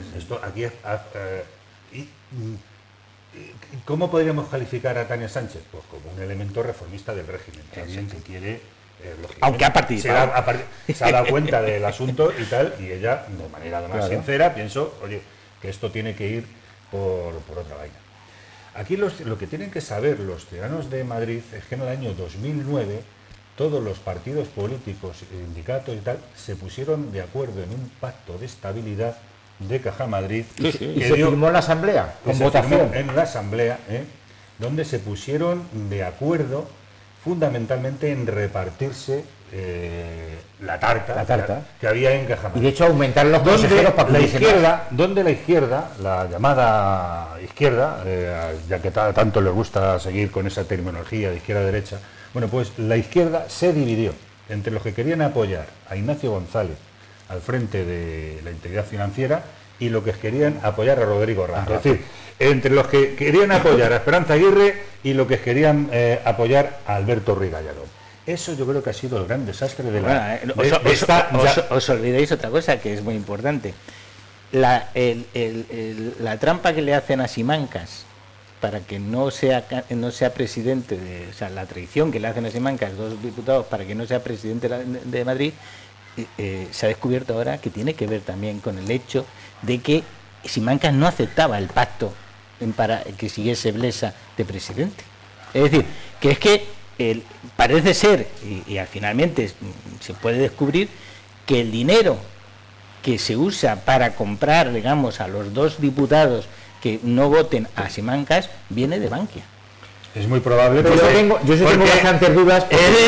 ¿Cómo podríamos calificar a Tania Sánchez? Pues como un elemento reformista del régimen, también que quiere, aunque ha participado, se ha dado cuenta del asunto y tal, y ella, de manera además sincera, pienso, oye, que esto tiene que ir por otra vaina. Aquí lo que tienen que saber los ciudadanos de Madrid es que en el año 2009 todos los partidos políticos, sindicatos y tal, se pusieron de acuerdo en un pacto de estabilidad de Caja Madrid. Y se firmó en la Asamblea, con votación. En la Asamblea, donde se pusieron de acuerdo fundamentalmente en repartirse la tarta que había en Caja Madrid. Y de hecho aumentar los consejeros para la izquierda, la llamada izquierda, ya que tanto les gusta seguir con esa terminología de izquierda-derecha, bueno, pues la izquierda se dividió entre los que querían apoyar a Ignacio González al frente de la integridad financiera y los que querían apoyar a Rodrigo Rato. Es decir, entre los que querían apoyar a Esperanza Aguirre y los que querían apoyar a Alberto Ruiz Gallardón. Eso yo creo que ha sido el gran desastre de la... Os olvidéis otra cosa que es muy importante. La trampa que le hacen a Simancas para que no sea presidente, o sea, la traición que le hacen a Simancas, 2 diputados, para que no sea presidente de Madrid, se ha descubierto ahora que tiene que ver también con el hecho de que Simancas no aceptaba el pacto para que siguiese Blesa de presidente. Es decir, que es que parece ser, y finalmente se puede descubrir, que el dinero que se usa para comprar, digamos, a los 2 diputados que no voten a Simancas viene de Bankia. Es muy probable, pero yo tengo bastantes dudas.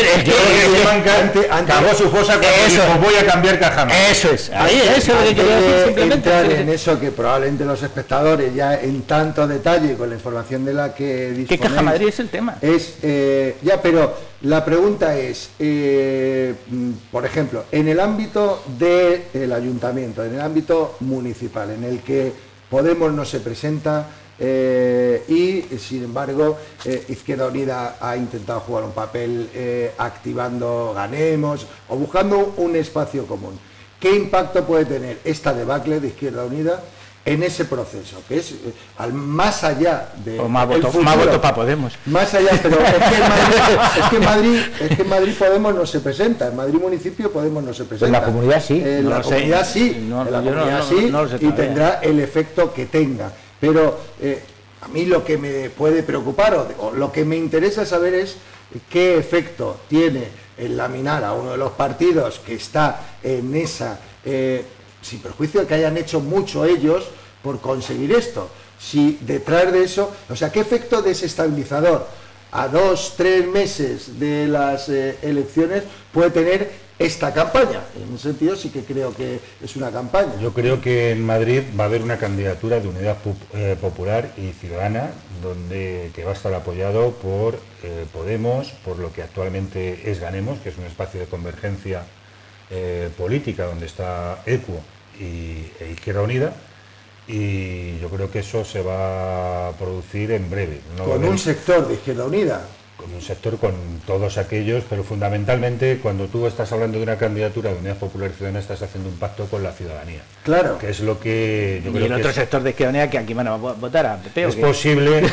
Cavó su fosa cuando dijo, voy a cambiar Caja Madrid. Eso es. Eso es lo que quería decir simplemente. Entrar en eso que probablemente los espectadores ya en tanto detalle con la información de la que disponemos. ¿Qué Caja Madrid es el tema? Pero la pregunta es, por ejemplo, en el ámbito del ayuntamiento, en el ámbito municipal, en el que Podemos no se presenta. Y sin embargo Izquierda Unida ha intentado jugar un papel activando Ganemos o buscando un espacio común. ¿Qué impacto puede tener esta debacle de Izquierda Unida en ese proceso? Que es más allá de... más voto para Podemos. Más allá, pero es que en Madrid Podemos no se presenta, en Madrid municipio Podemos no se presenta. En la comunidad sí. En la comunidad sí, y tendrá el efecto que tenga. Pero A mí lo que me puede preocupar o lo que me interesa saber es qué efecto tiene el laminar a uno de los partidos que está en esa, sin perjuicio de que hayan hecho mucho ellos por conseguir esto. Si detrás de eso, o sea, ¿qué efecto desestabilizador a 2-3 meses de las elecciones puede tener esta campaña? En un sentido sí que creo que es una campaña. Yo creo que en Madrid va a haber una candidatura de Unidad Popular y Ciudadana, que va a estar apoyado por Podemos, por lo que actualmente es Ganemos, que es un espacio de convergencia política donde está ECUO e Izquierda Unida, y yo creo que eso se va a producir en breve. Con un sector de Izquierda Unida. Con un sector, con todos aquellos, pero fundamentalmente cuando tú estás hablando de una candidatura de Unidad Popular y Ciudadana, estás haciendo un pacto con la ciudadanía. Claro. Que es lo que yo creo que... Y el otro sector de Izquierda Unida, que aquí van a votar a PP. Es posible...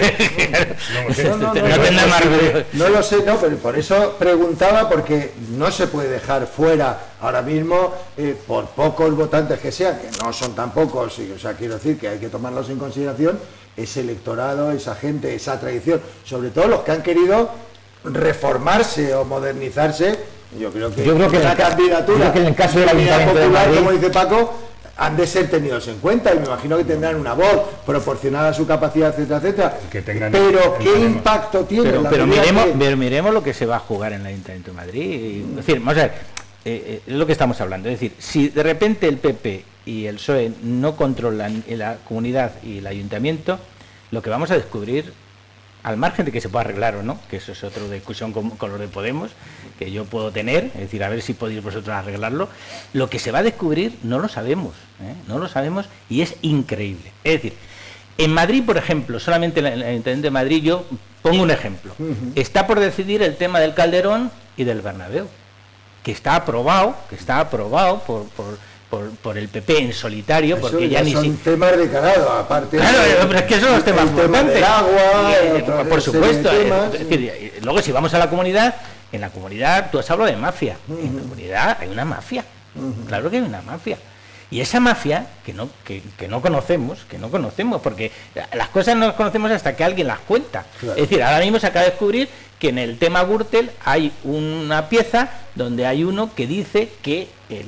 No lo sé, no, pero por eso preguntaba, porque no se puede dejar fuera ahora mismo, por pocos votantes que sean, que no son tan pocos, o sea, quiero decir que hay que tomarlos en consideración, ese electorado, esa gente, esa tradición, sobre todo los que han querido reformarse o modernizarse. Yo creo que la candidatura, en el caso del Ayuntamiento de Madrid, como dice Paco, han de ser tenidos en cuenta, y me imagino que tendrán una voz proporcionada a su capacidad, etcétera, etcétera. Pero ¿qué impacto tiene? Pero miremos lo que se va a jugar en el Ayuntamiento de Madrid. Es decir, vamos a ver, es lo que estamos hablando. Es decir, si de repente el PP y el PSOE no controlan la comunidad y el ayuntamiento, lo que vamos a descubrir, al margen de que se pueda arreglar o no, que eso es otra discusión con los de Podemos, que yo puedo tener, es decir, a ver si podéis vosotros arreglarlo, lo que se va a descubrir no lo sabemos, no lo sabemos, y es increíble. Es decir, en Madrid, por ejemplo, solamente el Ayuntamiento de Madrid, yo pongo un ejemplo, está por decidir el tema del Calderón y del Bernabéu, que está aprobado por el PP en solitario, eso porque ya ni son temas de calado, aparte. Claro, pero es que son los temas importantes. Del agua, por supuesto. Es decir, luego si vamos a la comunidad, en la comunidad tú has hablado de mafia. En la comunidad hay una mafia. Claro que hay una mafia. Y esa mafia que no conocemos, porque las cosas no las conocemos hasta que alguien las cuenta. Claro. Es decir, ahora mismo se acaba de descubrir que en el tema Gürtel hay una pieza donde hay uno que dice que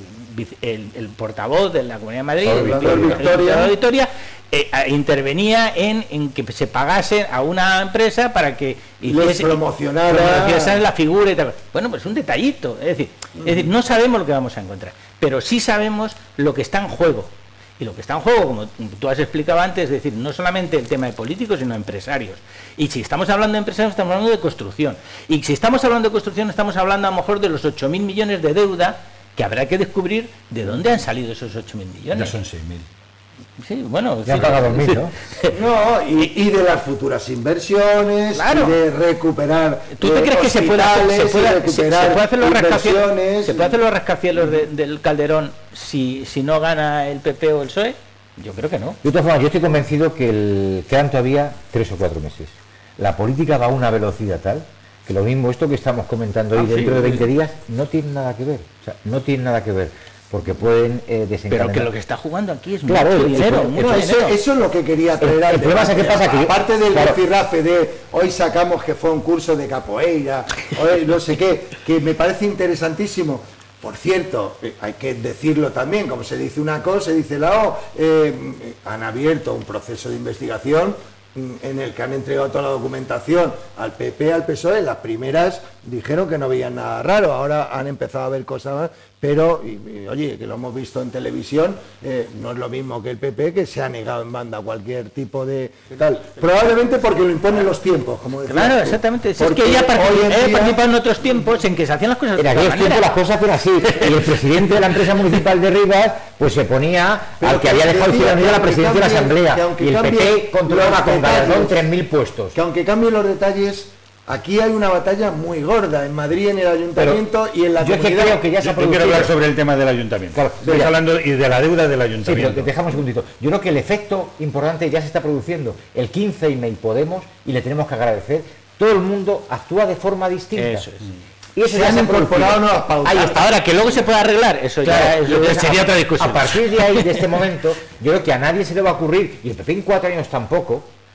el portavoz de la Comunidad de Madrid, el Victoria, intervenía en que se pagase a una empresa para que promocionara la figura y tal. Bueno, pues un detallito, es decir, no sabemos lo que vamos a encontrar, pero sí sabemos lo que está en juego. Y lo que está en juego, como tú has explicado antes, es decir, no solamente el tema de políticos, sino empresarios. Y si estamos hablando de empresarios, estamos hablando de construcción. Y si estamos hablando de construcción, estamos hablando a lo mejor de los 8.000 millones de deuda, que habrá que descubrir de dónde han salido esos 8.000 millones. Ya son 6.000. Sí, bueno, ya han pagado 1.000, ¿no? No, y de las futuras inversiones, claro, y de recuperar. ¿Tú te crees que se puede hacer los rascacielos del Calderón si no gana el PP o el PSOE? Yo creo que no. De todas formas, yo estoy convencido que quedan todavía 3 o 4 meses. La política va a una velocidad tal que lo mismo, esto que estamos comentando hoy dentro de 20 días, no tiene nada que ver. O sea, no tiene nada que ver. Porque pueden desencadenar. Pero que lo que está jugando aquí es claro, mucho dinero. Eso es lo que quería traer al debate. ¿Qué pasa? Aparte del rifirrafe de hoy sacamos que fue un curso de capoeira, hoy no sé qué, que me parece interesantísimo. Por cierto, hay que decirlo también, como se dice una cosa, se dice la otra, han abierto un proceso de investigación en el que han entregado toda la documentación al PP, al PSOE. Las primeras dijeron que no veían nada raro, ahora han empezado a ver cosas más, pero, oye, que lo hemos visto en televisión, no es lo mismo que el PP, que se ha negado en banda cualquier tipo de tal, probablemente porque lo imponen los tiempos, como decía. Claro, exactamente, es que ya participado en otros tiempos en que se hacían las cosas en aquellos tiempos las cosas eran así, y el presidente de la empresa municipal de Rivas pues se ponía al que había dejado Izquierda Unida la presidencia de la Asamblea, y el PP controlaba con Galardón 3.000 puestos. Que aunque cambien los detalles, aquí hay una batalla muy gorda en Madrid, en el ayuntamiento y en la comunidad. Yo creo que ya se ha producido. Yo quiero hablar sobre el tema del ayuntamiento. Claro, estoy hablando y de la deuda del ayuntamiento. Sí, pero dejamos un segundito. Yo creo que el efecto importante ya se está produciendo. El 15M y Podemos, y le tenemos que agradecer, todo el mundo actúa de forma distinta. Eso es. Y eso se han incorporado nuevas pautas. Ahí está. Ahora, que luego se puede arreglar, eso claro, ya sería otra discusión. A partir de ahí, de este momento, yo creo que a nadie se le va a ocurrir, y el PP en 4 años tampoco,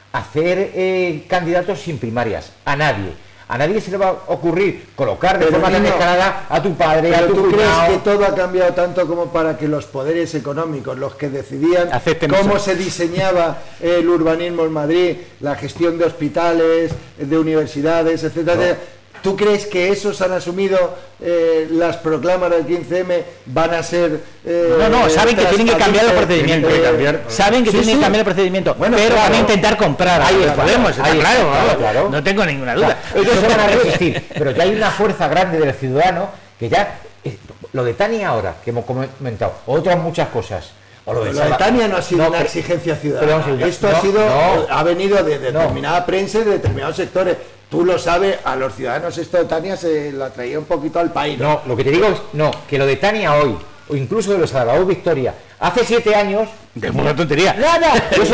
hacer candidatos sin primarias, a nadie. A nadie se le va a ocurrir colocar de forma tan escalada a tu padre, a tu ¿tú cuñado? crees que todo ha cambiado tanto como para que los poderes económicos, los que decidían cómo se diseñaba el urbanismo en Madrid, la gestión de hospitales, de universidades, etcétera, ¿tú crees que esos han asumido las proclamas del 15M van a ser... no, saben que tienen que cambiar el procedimiento. Saben que tienen que cambiar el procedimiento, pero van a intentar comprar. Ahí Podemos, está claro. No tengo ninguna duda. Ellos se van a resistir, pero ya hay una fuerza grande del ciudadano que ya... Lo de Tania ahora, que hemos comentado, otras muchas cosas. Lo de Tania no ha sido una exigencia ciudadana. Esto ha venido de determinada prensa y de determinados sectores. Tú lo sabes, a los ciudadanos esto de Tania se la traía un poquito al país. No, lo que te digo es, que lo de Tania hoy, o incluso de los Salvador Victoria, hace 7 años... Es una tontería. Nada.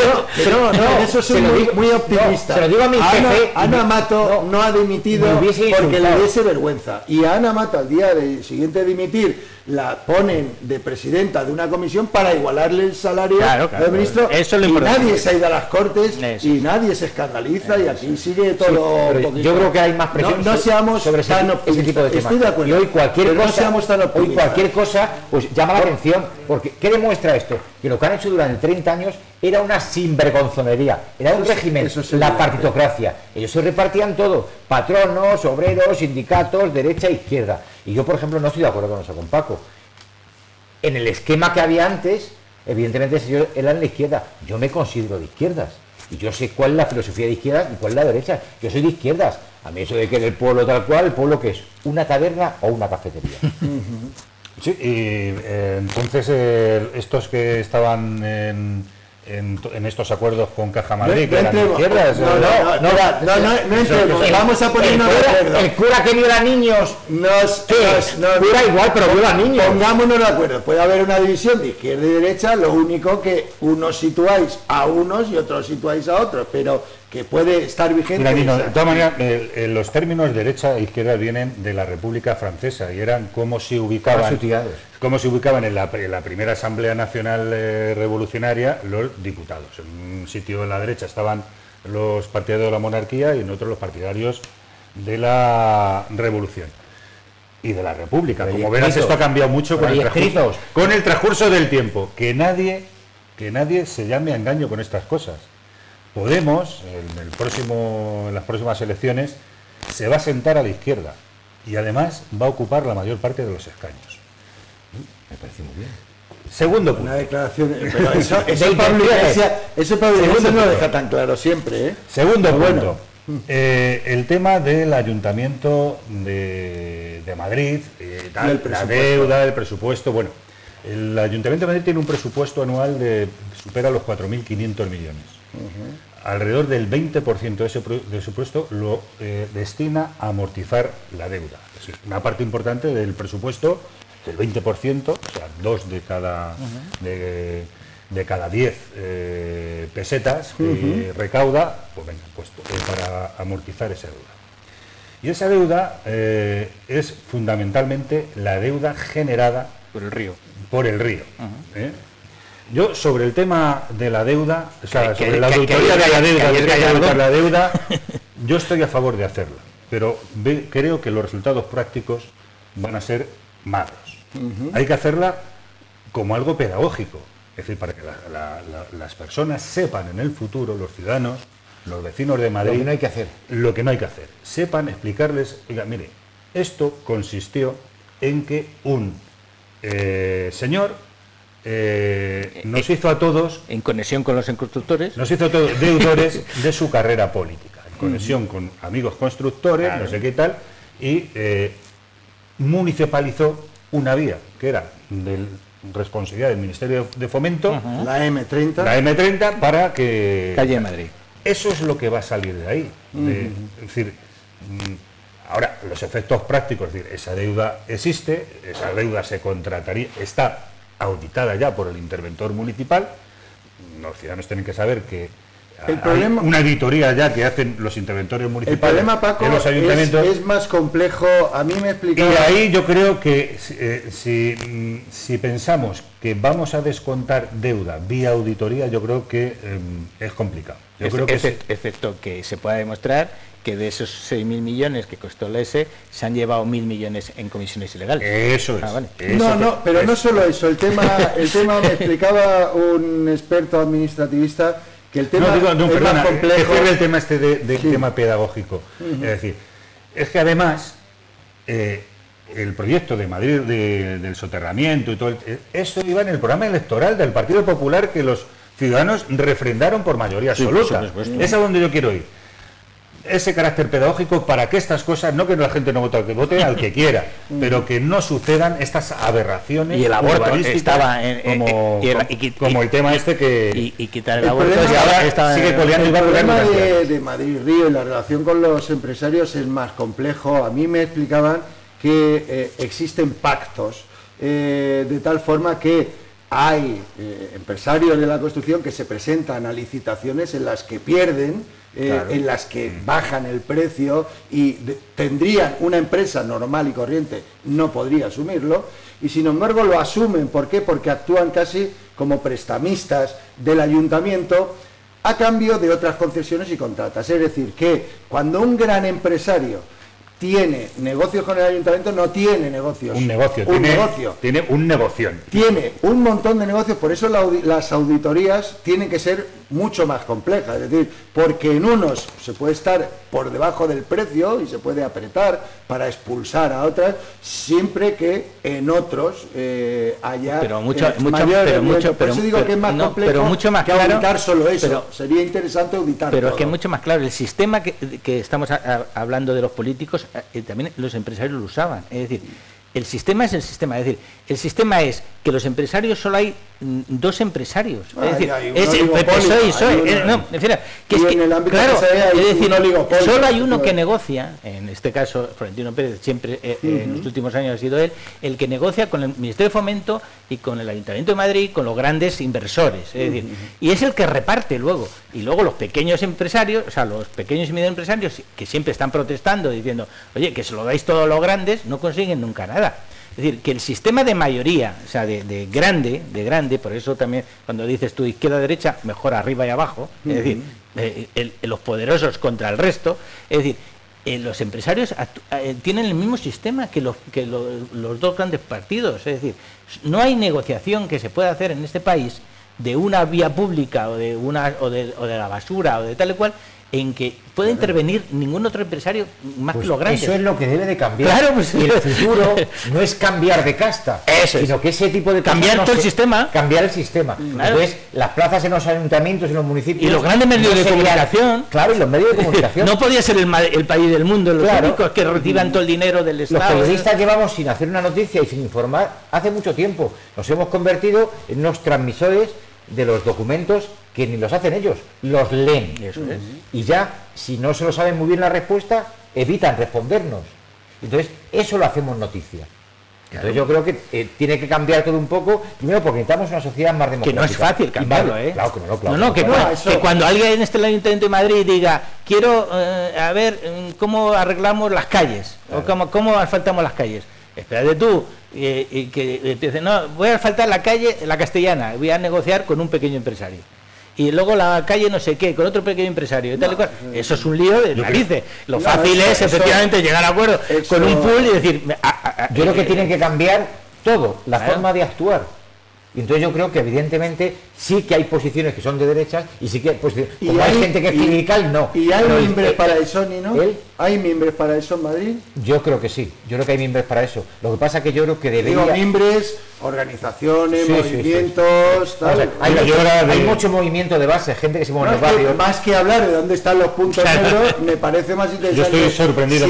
Eso soy muy optimista. Se lo digo a mi jefe. Ana Mato no ha dimitido porque le diese vergüenza. Y a Ana Mato, al día siguiente de dimitir, la ponen de presidenta de una comisión para igualarle el salario del ministro. Eso es lo importante. Nadie se ha ido a las Cortes y nadie se escandaliza y aquí sigue todo. Yo creo que hay más presión. No seamos sobre ese tipo de temas. Estoy de acuerdo. Y hoy cualquier cosa, pues llama la atención, porque ¿qué demuestra esto? Que lo que han hecho durante 30 años era una sinvergonzonería, era un régimen, la partitocracia. Ellos se repartían todo, patronos, obreros, sindicatos, derecha e izquierda. Y yo, por ejemplo, no estoy de acuerdo con eso, con Paco. En el esquema que había antes, evidentemente ellos eran de izquierda. Yo me considero de izquierdas. Y yo sé cuál es la filosofía de izquierdas y cuál es la derecha. Yo soy de izquierdas. A mí eso de que en el pueblo tal cual, ¿el pueblo qué es? ¿Una taberna o una cafetería? Sí, y entonces estos que estaban en estos acuerdos con Caja Madrid, que eran izquierdas... No entremos, vamos a ponernos de acuerdo. El cura que viola niños... Cura igual, pero viola niños. Pongámonos de acuerdo, puede haber una división de izquierda y derecha, lo único que unos situáis a unos y otros situáis a otros, pero que puede estar vigente. Mira, de todas maneras, los términos derecha e izquierda vienen de la República Francesa y eran cómo se ubicaban en la primera Asamblea Nacional Revolucionaria los diputados. En un sitio de la derecha estaban los partidarios de la monarquía y en otro los partidarios de la revolución y de la república. Como verás, esto ha cambiado mucho con el transcurso del tiempo. Que nadie se llame a engaño con estas cosas. Podemos, en las próximas elecciones, se va a sentar a la izquierda y además va a ocupar la mayor parte de los escaños. Me parece muy bien. Segundo punto. Una declaración, pero eso Pablo Iglesias no lo deja tan claro siempre. Segundo punto. El tema del Ayuntamiento de Madrid, la deuda, el presupuesto. Bueno, el Ayuntamiento de Madrid tiene un presupuesto anual que supera los 4.500 millones. Alrededor del 20% de ese presupuesto lo destina a amortizar la deuda. Es decir, una parte importante del presupuesto, del 20%, o sea, 2 de cada 10 pesetas que recauda, pues venga, pues para amortizar esa deuda. Y esa deuda es fundamentalmente la deuda generada por el río. Yo, sobre el tema de la deuda, sobre la auditoría de la deuda, yo estoy a favor de hacerla, pero creo que los resultados prácticos van a ser magros. Hay que hacerla como algo pedagógico, es decir, para que las personas sepan en el futuro, los ciudadanos, los vecinos de Madrid, lo que no hay que hacer. Sepan explicarles, oiga, mire, esto consistió en que un señor nos hizo a todos, en conexión con los constructores, nos hizo a todos deudores de su carrera política, en conexión con amigos constructores, no sé qué tal, y municipalizó una vía que era de responsabilidad del Ministerio de Fomento, la M30, para que... Calle de Madrid. Eso es lo que va a salir de ahí. Es decir, ahora, los efectos prácticos, es decir, esa deuda existe, esa deuda se contrataría, está auditada ya por el interventor municipal. Los ciudadanos tienen que saber que una auditoría ya que hacen los interventores municipales. El problema, Paco, en los ayuntamientos. Es más complejo. A mí me explicaba... Y ahí yo creo que si pensamos que vamos a descontar deuda vía auditoría, yo creo que es complicado. Yo creo que excepto que se pueda demostrar que de esos 6.000 millones que costó el ESE, se han llevado 1.000 millones en comisiones ilegales. Eso es. Vale. Pero no solo eso. El tema me explicaba un experto administrativista que el tema es más complejo. El tema del tema pedagógico. Es decir, es que además el proyecto de Madrid del soterramiento y todo eso iba en el programa electoral del Partido Popular que los ciudadanos refrendaron por mayoría absoluta. Es a donde yo quiero ir. Ese carácter pedagógico para que estas cosas, no que la gente no vote, que vote al que quiera, pero que no sucedan estas aberraciones. Y el aborto estaba como el tema este que... Y quitar el aborto sigue coleando. El problema de Madrid-Río y la relación con los empresarios es más complejo. A mí me explicaban que existen pactos de tal forma que hay empresarios de la construcción que se presentan a licitaciones en las que pierden, en las que bajan el precio y tendrían una empresa normal y corriente, no podría asumirlo, y sin embargo lo asumen. ¿Por qué? Porque actúan casi como prestamistas del ayuntamiento a cambio de otras concesiones y contratas. Es decir, que cuando un gran empresario tiene negocios con el ayuntamiento, no tiene negocios. Tiene un negoción. Tiene un montón de negocios, por eso las auditorías tienen que ser mucho más complejas, es decir, porque en unos se puede estar por debajo del precio y se puede apretar para expulsar a otras, siempre que en otros haya por eso digo que es más complejo que auditar solo eso. Sería interesante auditar pero todo. Es que es mucho más claro. El sistema que estamos hablando de los políticos, también los empresarios lo usaban. Es decir, el sistema es el sistema. Es decir, el sistema es que los empresarios solo hay dos empresarios. Es decir, es el PSOE y PSOE. Solo hay uno que negocia, en este caso Florentino Pérez siempre en los últimos años ha sido él, el que negocia con el Ministerio de Fomento y con el Ayuntamiento de Madrid, con los grandes inversores. Es decir, y es el que reparte luego. Y luego los pequeños empresarios, o sea, los pequeños y medios empresarios que siempre están protestando diciendo, oye, que se lo dais todos los grandes, no consiguen nunca nada. Es decir, que el sistema de mayoría, o sea, de grande, por eso también cuando dices tú izquierda-derecha, mejor arriba y abajo, es decir, los poderosos contra el resto, es decir, los empresarios tienen el mismo sistema que los dos grandes partidos, es decir, no hay negociación que se pueda hacer en este país de una vía pública o de la basura o de tal y cual, en que pueda intervenir ningún otro empresario más que los grandes. Eso es lo que debe de cambiar. Claro, pues, y el futuro no es cambiar de casta, sino que ese tipo de cambiar todo el sistema. Cambiar el sistema. Claro. Entonces, las plazas en los ayuntamientos y en los municipios. Y los grandes medios de comunicación. Claro, y los medios de comunicación. No podía ser el país del mundo, los únicos que reciban todo el dinero del Estado. Los periodistas llevamos sin hacer una noticia y sin informar hace mucho tiempo. Nos hemos convertido en unos transmisores de los documentos que ni los hacen ellos, los leen. Eso es. Y ya, si no se lo saben muy bien la respuesta, evitan respondernos. Entonces, eso lo hacemos noticia. Entonces yo creo que tiene que cambiar todo un poco, primero porque necesitamos una sociedad más democrática. Que no es fácil cambiarlo, ¿eh? Claro que no, claro. No, que cuando alguien esté en el Ayuntamiento de Madrid diga, quiero a ver cómo arreglamos las calles, claro, o cómo asfaltamos las calles. Espérate tú, que te dicen, no, voy a asfaltar la calle, la Castellana, voy a negociar con un pequeño empresario. Y luego la calle no sé qué, con otro pequeño empresario y tal y cual. Eso es un lío de narices. Lo fácil es efectivamente llegar a acuerdo con un pool y decir... yo creo que tienen que cambiar todo, la forma de actuar. Y entonces yo creo que evidentemente sí que hay posiciones que son de derechas y sí que hay posiciones... Como hay gente que es clerical, no. ¿Y hay miembros para eso, Nino? ¿Hay miembros para eso en Madrid? Yo creo que sí, yo creo que hay miembros para eso. Lo que pasa es que yo creo que debería... Digo, miembros, organizaciones, movimientos... Tal. Hay mucho movimiento de base, gente que se mueve en los barrios. Más que hablar de dónde están los puntos negros, me parece más interesante. Yo estoy sorprendido.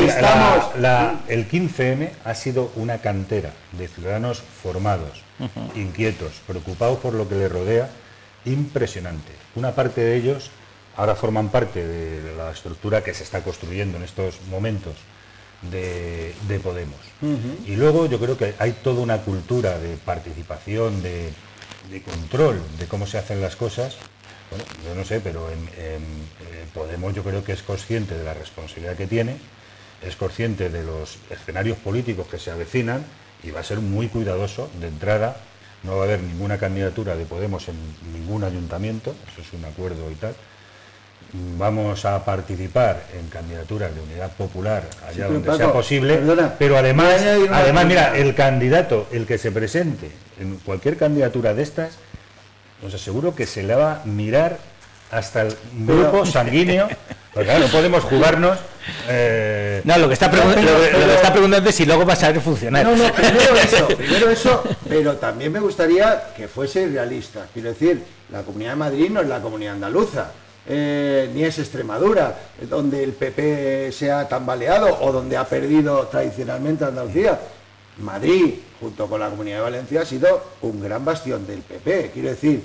El 15M ha sido una cantera de ciudadanos formados, inquietos, preocupados por lo que les rodea, impresionante. Una parte de ellos ahora forman parte de la estructura que se está construyendo en estos momentos de Podemos. Y luego yo creo que hay toda una cultura de participación, de control de cómo se hacen las cosas, Bueno, yo no sé, pero Podemos yo creo que es consciente de la responsabilidad que tiene, es consciente de los escenarios políticos que se avecinan y va a ser muy cuidadoso de entrada. No va a haber ninguna candidatura de Podemos en ningún ayuntamiento, eso es un acuerdo y tal. Vamos a participar en candidaturas de Unidad Popular allá donde Paco, sea posible, pero además mira, el candidato, el que se presente en cualquier candidatura de estas, os aseguro que se le va a mirar hasta el grupo sanguíneo, porque claro, no podemos jugarnos. No, lo que está preguntando es si luego va a saber funcionar. No, primero eso, pero también me gustaría que fuese realista. Quiero decir, la Comunidad de Madrid no es la Comunidad Andaluza. Ni es Extremadura, donde el PP se ha tambaleado o donde ha perdido tradicionalmente Andalucía. Madrid, junto con la Comunidad de Valencia, ha sido un gran bastión del PP. Quiero decir,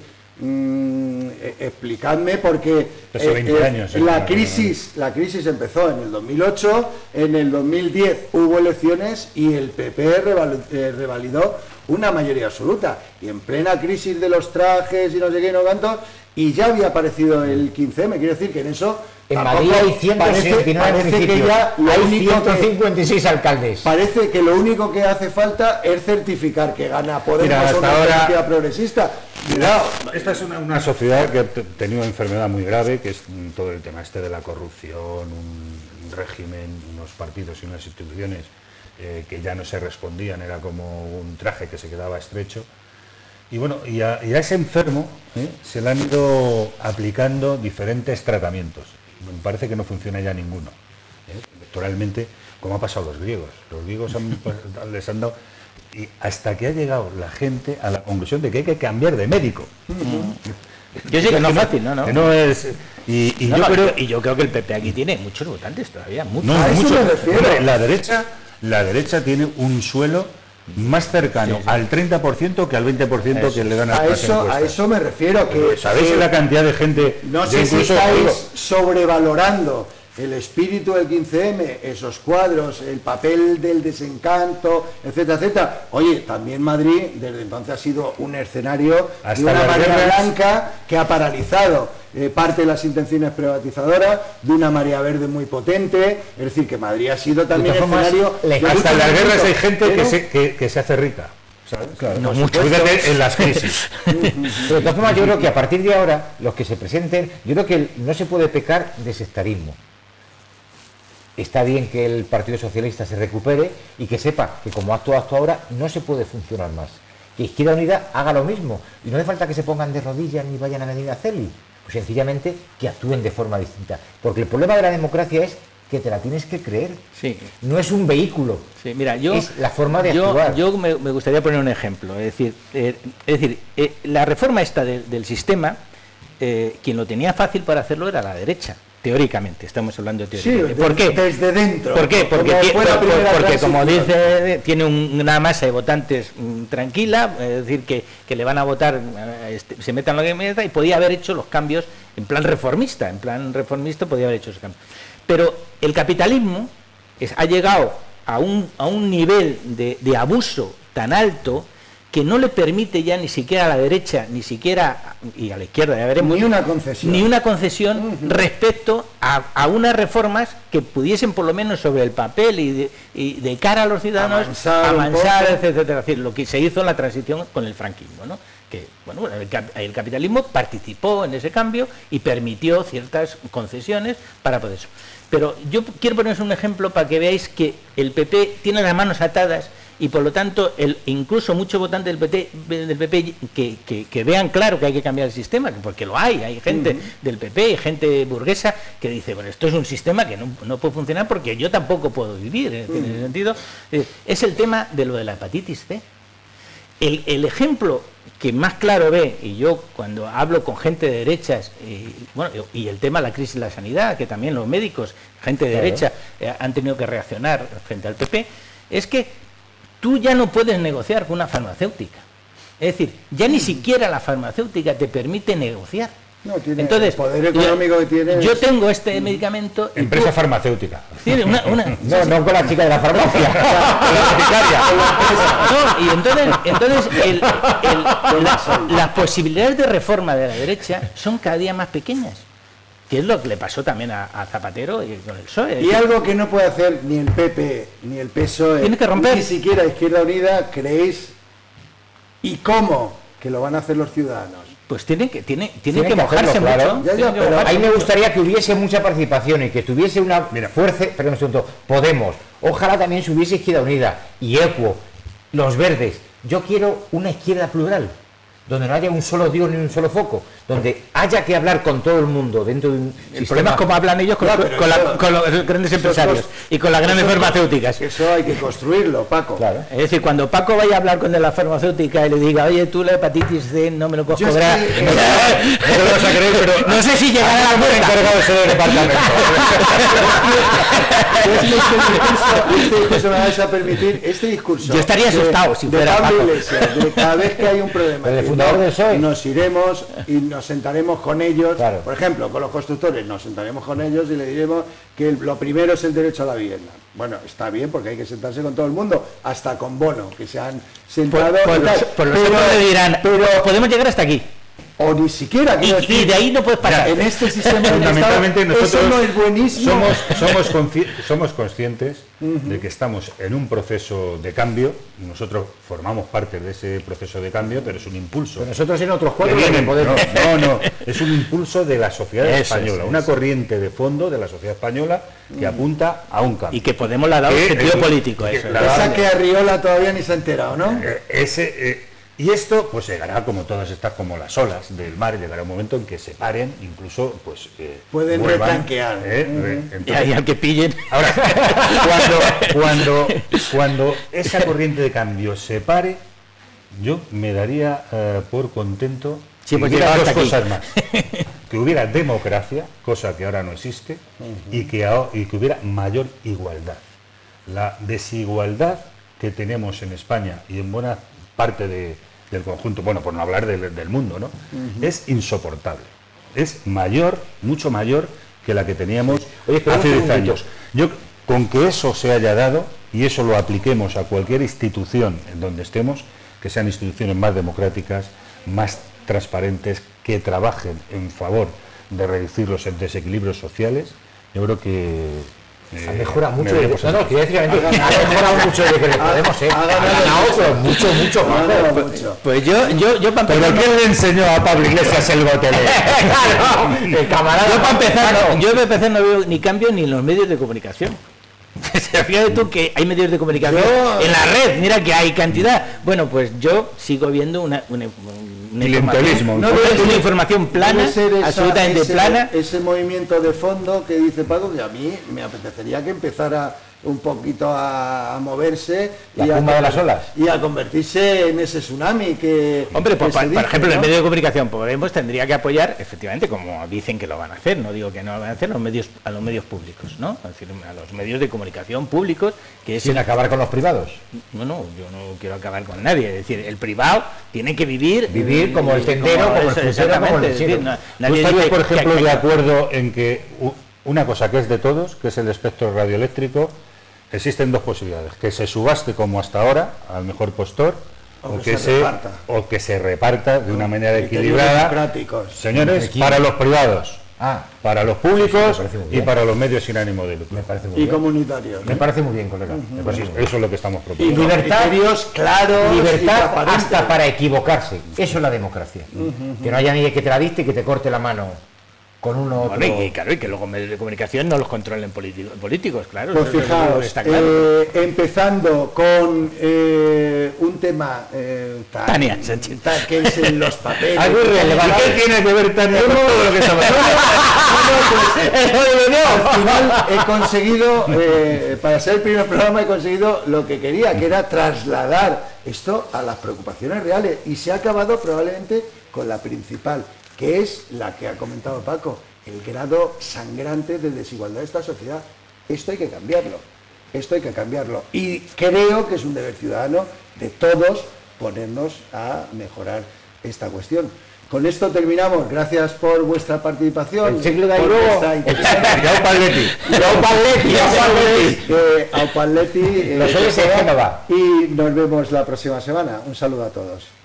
explicadme porque la crisis empezó en el 2008, en el 2010 hubo elecciones y el PP revalidó una mayoría absoluta. Y en plena crisis de los trajes y no sé qué, no tanto, y ya había aparecido el 15M, quiero decir que en eso... En Madrid hay 169 municipios, hay 156 alcaldes. Parece que lo único que hace falta es certificar que gana Podemos una alternativa progresista. Cuidado. Esta es una sociedad que ha tenido una enfermedad muy grave, que es todo el tema de la corrupción, un régimen, unos partidos y unas instituciones que ya no se respondían, era como un traje que se quedaba estrecho. Y bueno, y a ese enfermo se le han ido aplicando diferentes tratamientos. Me parece que no funciona ya ninguno. Electoralmente, como ha pasado a los griegos. Los griegos les han dado... Y hasta que ha llegado la gente a la conclusión de que hay que cambiar de médico. Yo sé que no es fácil, ¿no? Que no es... yo creo que el PP aquí tiene muchos votantes todavía, muchos. No, muchos. Hombre, la derecha tiene un suelo más cercano al 30% que al 20% que le dan a eso me refiero, que ¿sabéis la cantidad de gente? No sé si estáis sobrevalorando el espíritu del 15M, esos cuadros, el papel del desencanto, etcétera, etcétera. Oye, también Madrid desde entonces ha sido un escenario de una marea blanca que ha paralizado parte de las intenciones privatizadoras, de una marea verde muy potente. Es decir, que Madrid ha sido también escenario... Hasta en las guerras hay gente que se hace rica. Claro, no mucho en las crisis. Pero de todas formas, yo creo que a partir de ahora, los que se presenten, yo creo que no se puede pecar de sectarismo. Está bien que el Partido Socialista se recupere y que sepa que como ha actuado hasta ahora no se puede funcionar más. Que Izquierda Unida haga lo mismo y no hace falta que se pongan de rodillas ni vayan a Medina Celi, pues sencillamente que actúen de forma distinta. Porque el problema de la democracia es que te la tienes que creer. Sí. No es un vehículo. Sí, mira, es la forma de actuar. Yo me gustaría poner un ejemplo. Es decir, la reforma esta del sistema, quien lo tenía fácil para hacerlo era la derecha. Teóricamente, estamos hablando teóricamente. Sí, ¿por qué? Desde dentro. ¿Por qué? Porque como dice, tiene una masa de votantes tranquila, es decir, que le van a votar, se metan lo que metan, y podía haber hecho los cambios en plan reformista. Podía haber hecho esos cambios. Pero el capitalismo ha llegado a un nivel de abuso tan alto que no le permite ya ni siquiera a la derecha, ni siquiera, y a la izquierda, ya veremos, ni una concesión respecto a unas reformas que pudiesen, por lo menos sobre el papel y de cara a los ciudadanos, amansar, etcétera. Es decir, lo que se hizo en la transición con el franquismo, ¿no? Que bueno, el capitalismo participó en ese cambio y permitió ciertas concesiones para poder eso. Pero yo quiero poneros un ejemplo para que veáis que el PP tiene las manos atadas y por lo tanto incluso muchos votantes del PP que vean claro que hay que cambiar el sistema, porque lo hay gente del PP y gente burguesa que dice, bueno, esto es un sistema que no puede funcionar porque yo tampoco puedo vivir, en ese sentido. Es el tema de lo de la hepatitis C. El ejemplo que más claro ve, y yo cuando hablo con gente de derechas, y el tema de la crisis de la sanidad, que también los médicos, gente de derecha, han tenido que reaccionar frente al PP, es que tú ya no puedes negociar con una farmacéutica. Es decir, ya ni siquiera la farmacéutica te permite negociar. No, tiene entonces, el poder económico que tiene. Yo tengo este medicamento. Empresa farmacéutica. Sí, no con la chica de la farmacia. No, y entonces las posibilidades de reforma de la derecha son cada día más pequeñas. Que es lo que le pasó también a Zapatero y con el PSOE. Y algo que no puede hacer ni el PP ni el PSOE, tiene que romper. Ni siquiera Izquierda Unida, ¿creéis? ¿Y cómo que lo van a hacer los ciudadanos? Pues tienen que mojarse hacerlo, claro. mucho. Pero ahí me gustaría que hubiese mucha participación y que tuviese una fuerza, perdón un segundo, Podemos, ojalá también se hubiese Izquierda Unida y Equo, los verdes. Yo quiero una izquierda plural, donde no haya un solo Dios ni un solo foco, donde haya que hablar con todo el mundo dentro de un El problema es cómo hablan ellos con los grandes empresarios y con las grandes farmacéuticas. Eso hay que construirlo, Paco. Claro. Es decir, cuando Paco vaya a hablar con la farmacéutica y le diga, oye, tú la hepatitis C no me lo puedes cobrar. No sé si llegará a la puerta. Encargado de ser del departamento. Este discurso me vais a permitir, este discurso. Yo estaría asustado si fuera Paco. De cada vez que hay un problema. El fundador del PSOE. Nos iremos y nos sentaremos con ellos, por ejemplo, con los constructores, nos sentaremos con ellos y le diremos que lo primero es el derecho a la vivienda. Bueno, está bien porque hay que sentarse con todo el mundo, hasta con Bono, que se han sentado. Por lo tanto le dirán, pero podemos llegar hasta aquí. O ni siquiera, y de ahí no puedes pasar. En este sistema fundamentalmente nosotros eso no es buenísimo. Somos conscientes de que estamos en un proceso de cambio. Nosotros formamos parte de ese proceso de cambio, pero es un impulso. Pero nosotros en otros cuadros no, es un impulso de la sociedad española, una corriente de fondo de la sociedad española que apunta a un cambio. Y que Podemos le ha dado sentido político a eso. Esa que Arriola todavía ni se ha enterado, ¿no? Y esto pues llegará como todas estas, como las olas del mar, llegará un momento en que se paren, incluso pues pueden retanquear. Y al que pillen. Ahora, cuando esa corriente de cambio se pare, yo me daría por contento que hubiera dos cosas más. Que hubiera democracia, cosa que ahora no existe, y que hubiera mayor igualdad. La desigualdad que tenemos en España y en buena parte del conjunto, bueno, por no hablar del mundo, ¿no? Es insoportable. Es mayor, mucho mayor que la que teníamos hace 10 años. Yo, con que eso se haya dado, y eso lo apliquemos a cualquier institución en donde estemos, que sean instituciones más democráticas, más transparentes, que trabajen en favor de reducir los desequilibrios sociales, yo creo que ha mejorado mucho. Ha mejorado mucho de que le podemos, ha ganado mucho. Pues yo para empezar. ¿Pero quién le enseñó a Pablo Iglesias el gotelé? Claro, el camarada. Yo para empezar no veo ni cambio ni en los medios de comunicación. Fíjate tú que hay medios de comunicación en la red, mira que hay cantidad. Bueno, pues yo sigo viendo una información plana, absolutamente plana. Ese movimiento de fondo que dice Paco, que a mí me apetecería que empezara un poquito a moverse y a convertirse en ese tsunami que... Hombre, pues, por ejemplo, ¿no? El medio de comunicación Podemos tendría que apoyar, efectivamente, como dicen que lo van a hacer, no digo que no lo van a hacer, a los medios públicos, ¿no? Es decir, a los medios de comunicación públicos, que es... ¿Sin acabar con los privados? No, yo no quiero acabar con nadie, es decir, el privado tiene que vivir como el tendero, como el frucero, como el lechero. ¿Tú estarías, por ejemplo, de acuerdo en que una cosa que es de todos, que es el espectro radioeléctrico, existen dos posibilidades: que se subaste como hasta ahora al mejor postor, o que se reparta de una manera equilibrada, señores, para los privados, para los públicos y para los medios sin ánimo de lucro. Me parece muy bien. Comunitarios. Me parece muy bien, colega. Eso es lo que estamos proponiendo. Y libertad, claros, libertad hasta para equivocarse. Eso es la democracia. Que no haya nadie que te la dicte y que te corte la mano con uno otro. Y claro, y que luego medios de comunicación no los controlen políticos, claro. Pues fijaos, está claro. Empezando con un tema Tania Sánchez, que es en los papeles. ¿Qué tiene que ver Tania con todo lo que estamos Al final he conseguido, para ser el primer programa, he conseguido lo que quería, que era trasladar esto a las preocupaciones reales, y se ha acabado probablemente con la principal, que es la que ha comentado Paco, el grado sangrante de desigualdad de esta sociedad. Esto hay que cambiarlo, y creo que es un deber ciudadano de todos ponernos a mejorar esta cuestión. Con esto terminamos. Gracias por vuestra participación. El siglo de ahí luego. Y nos vemos la próxima semana. Un saludo a todos.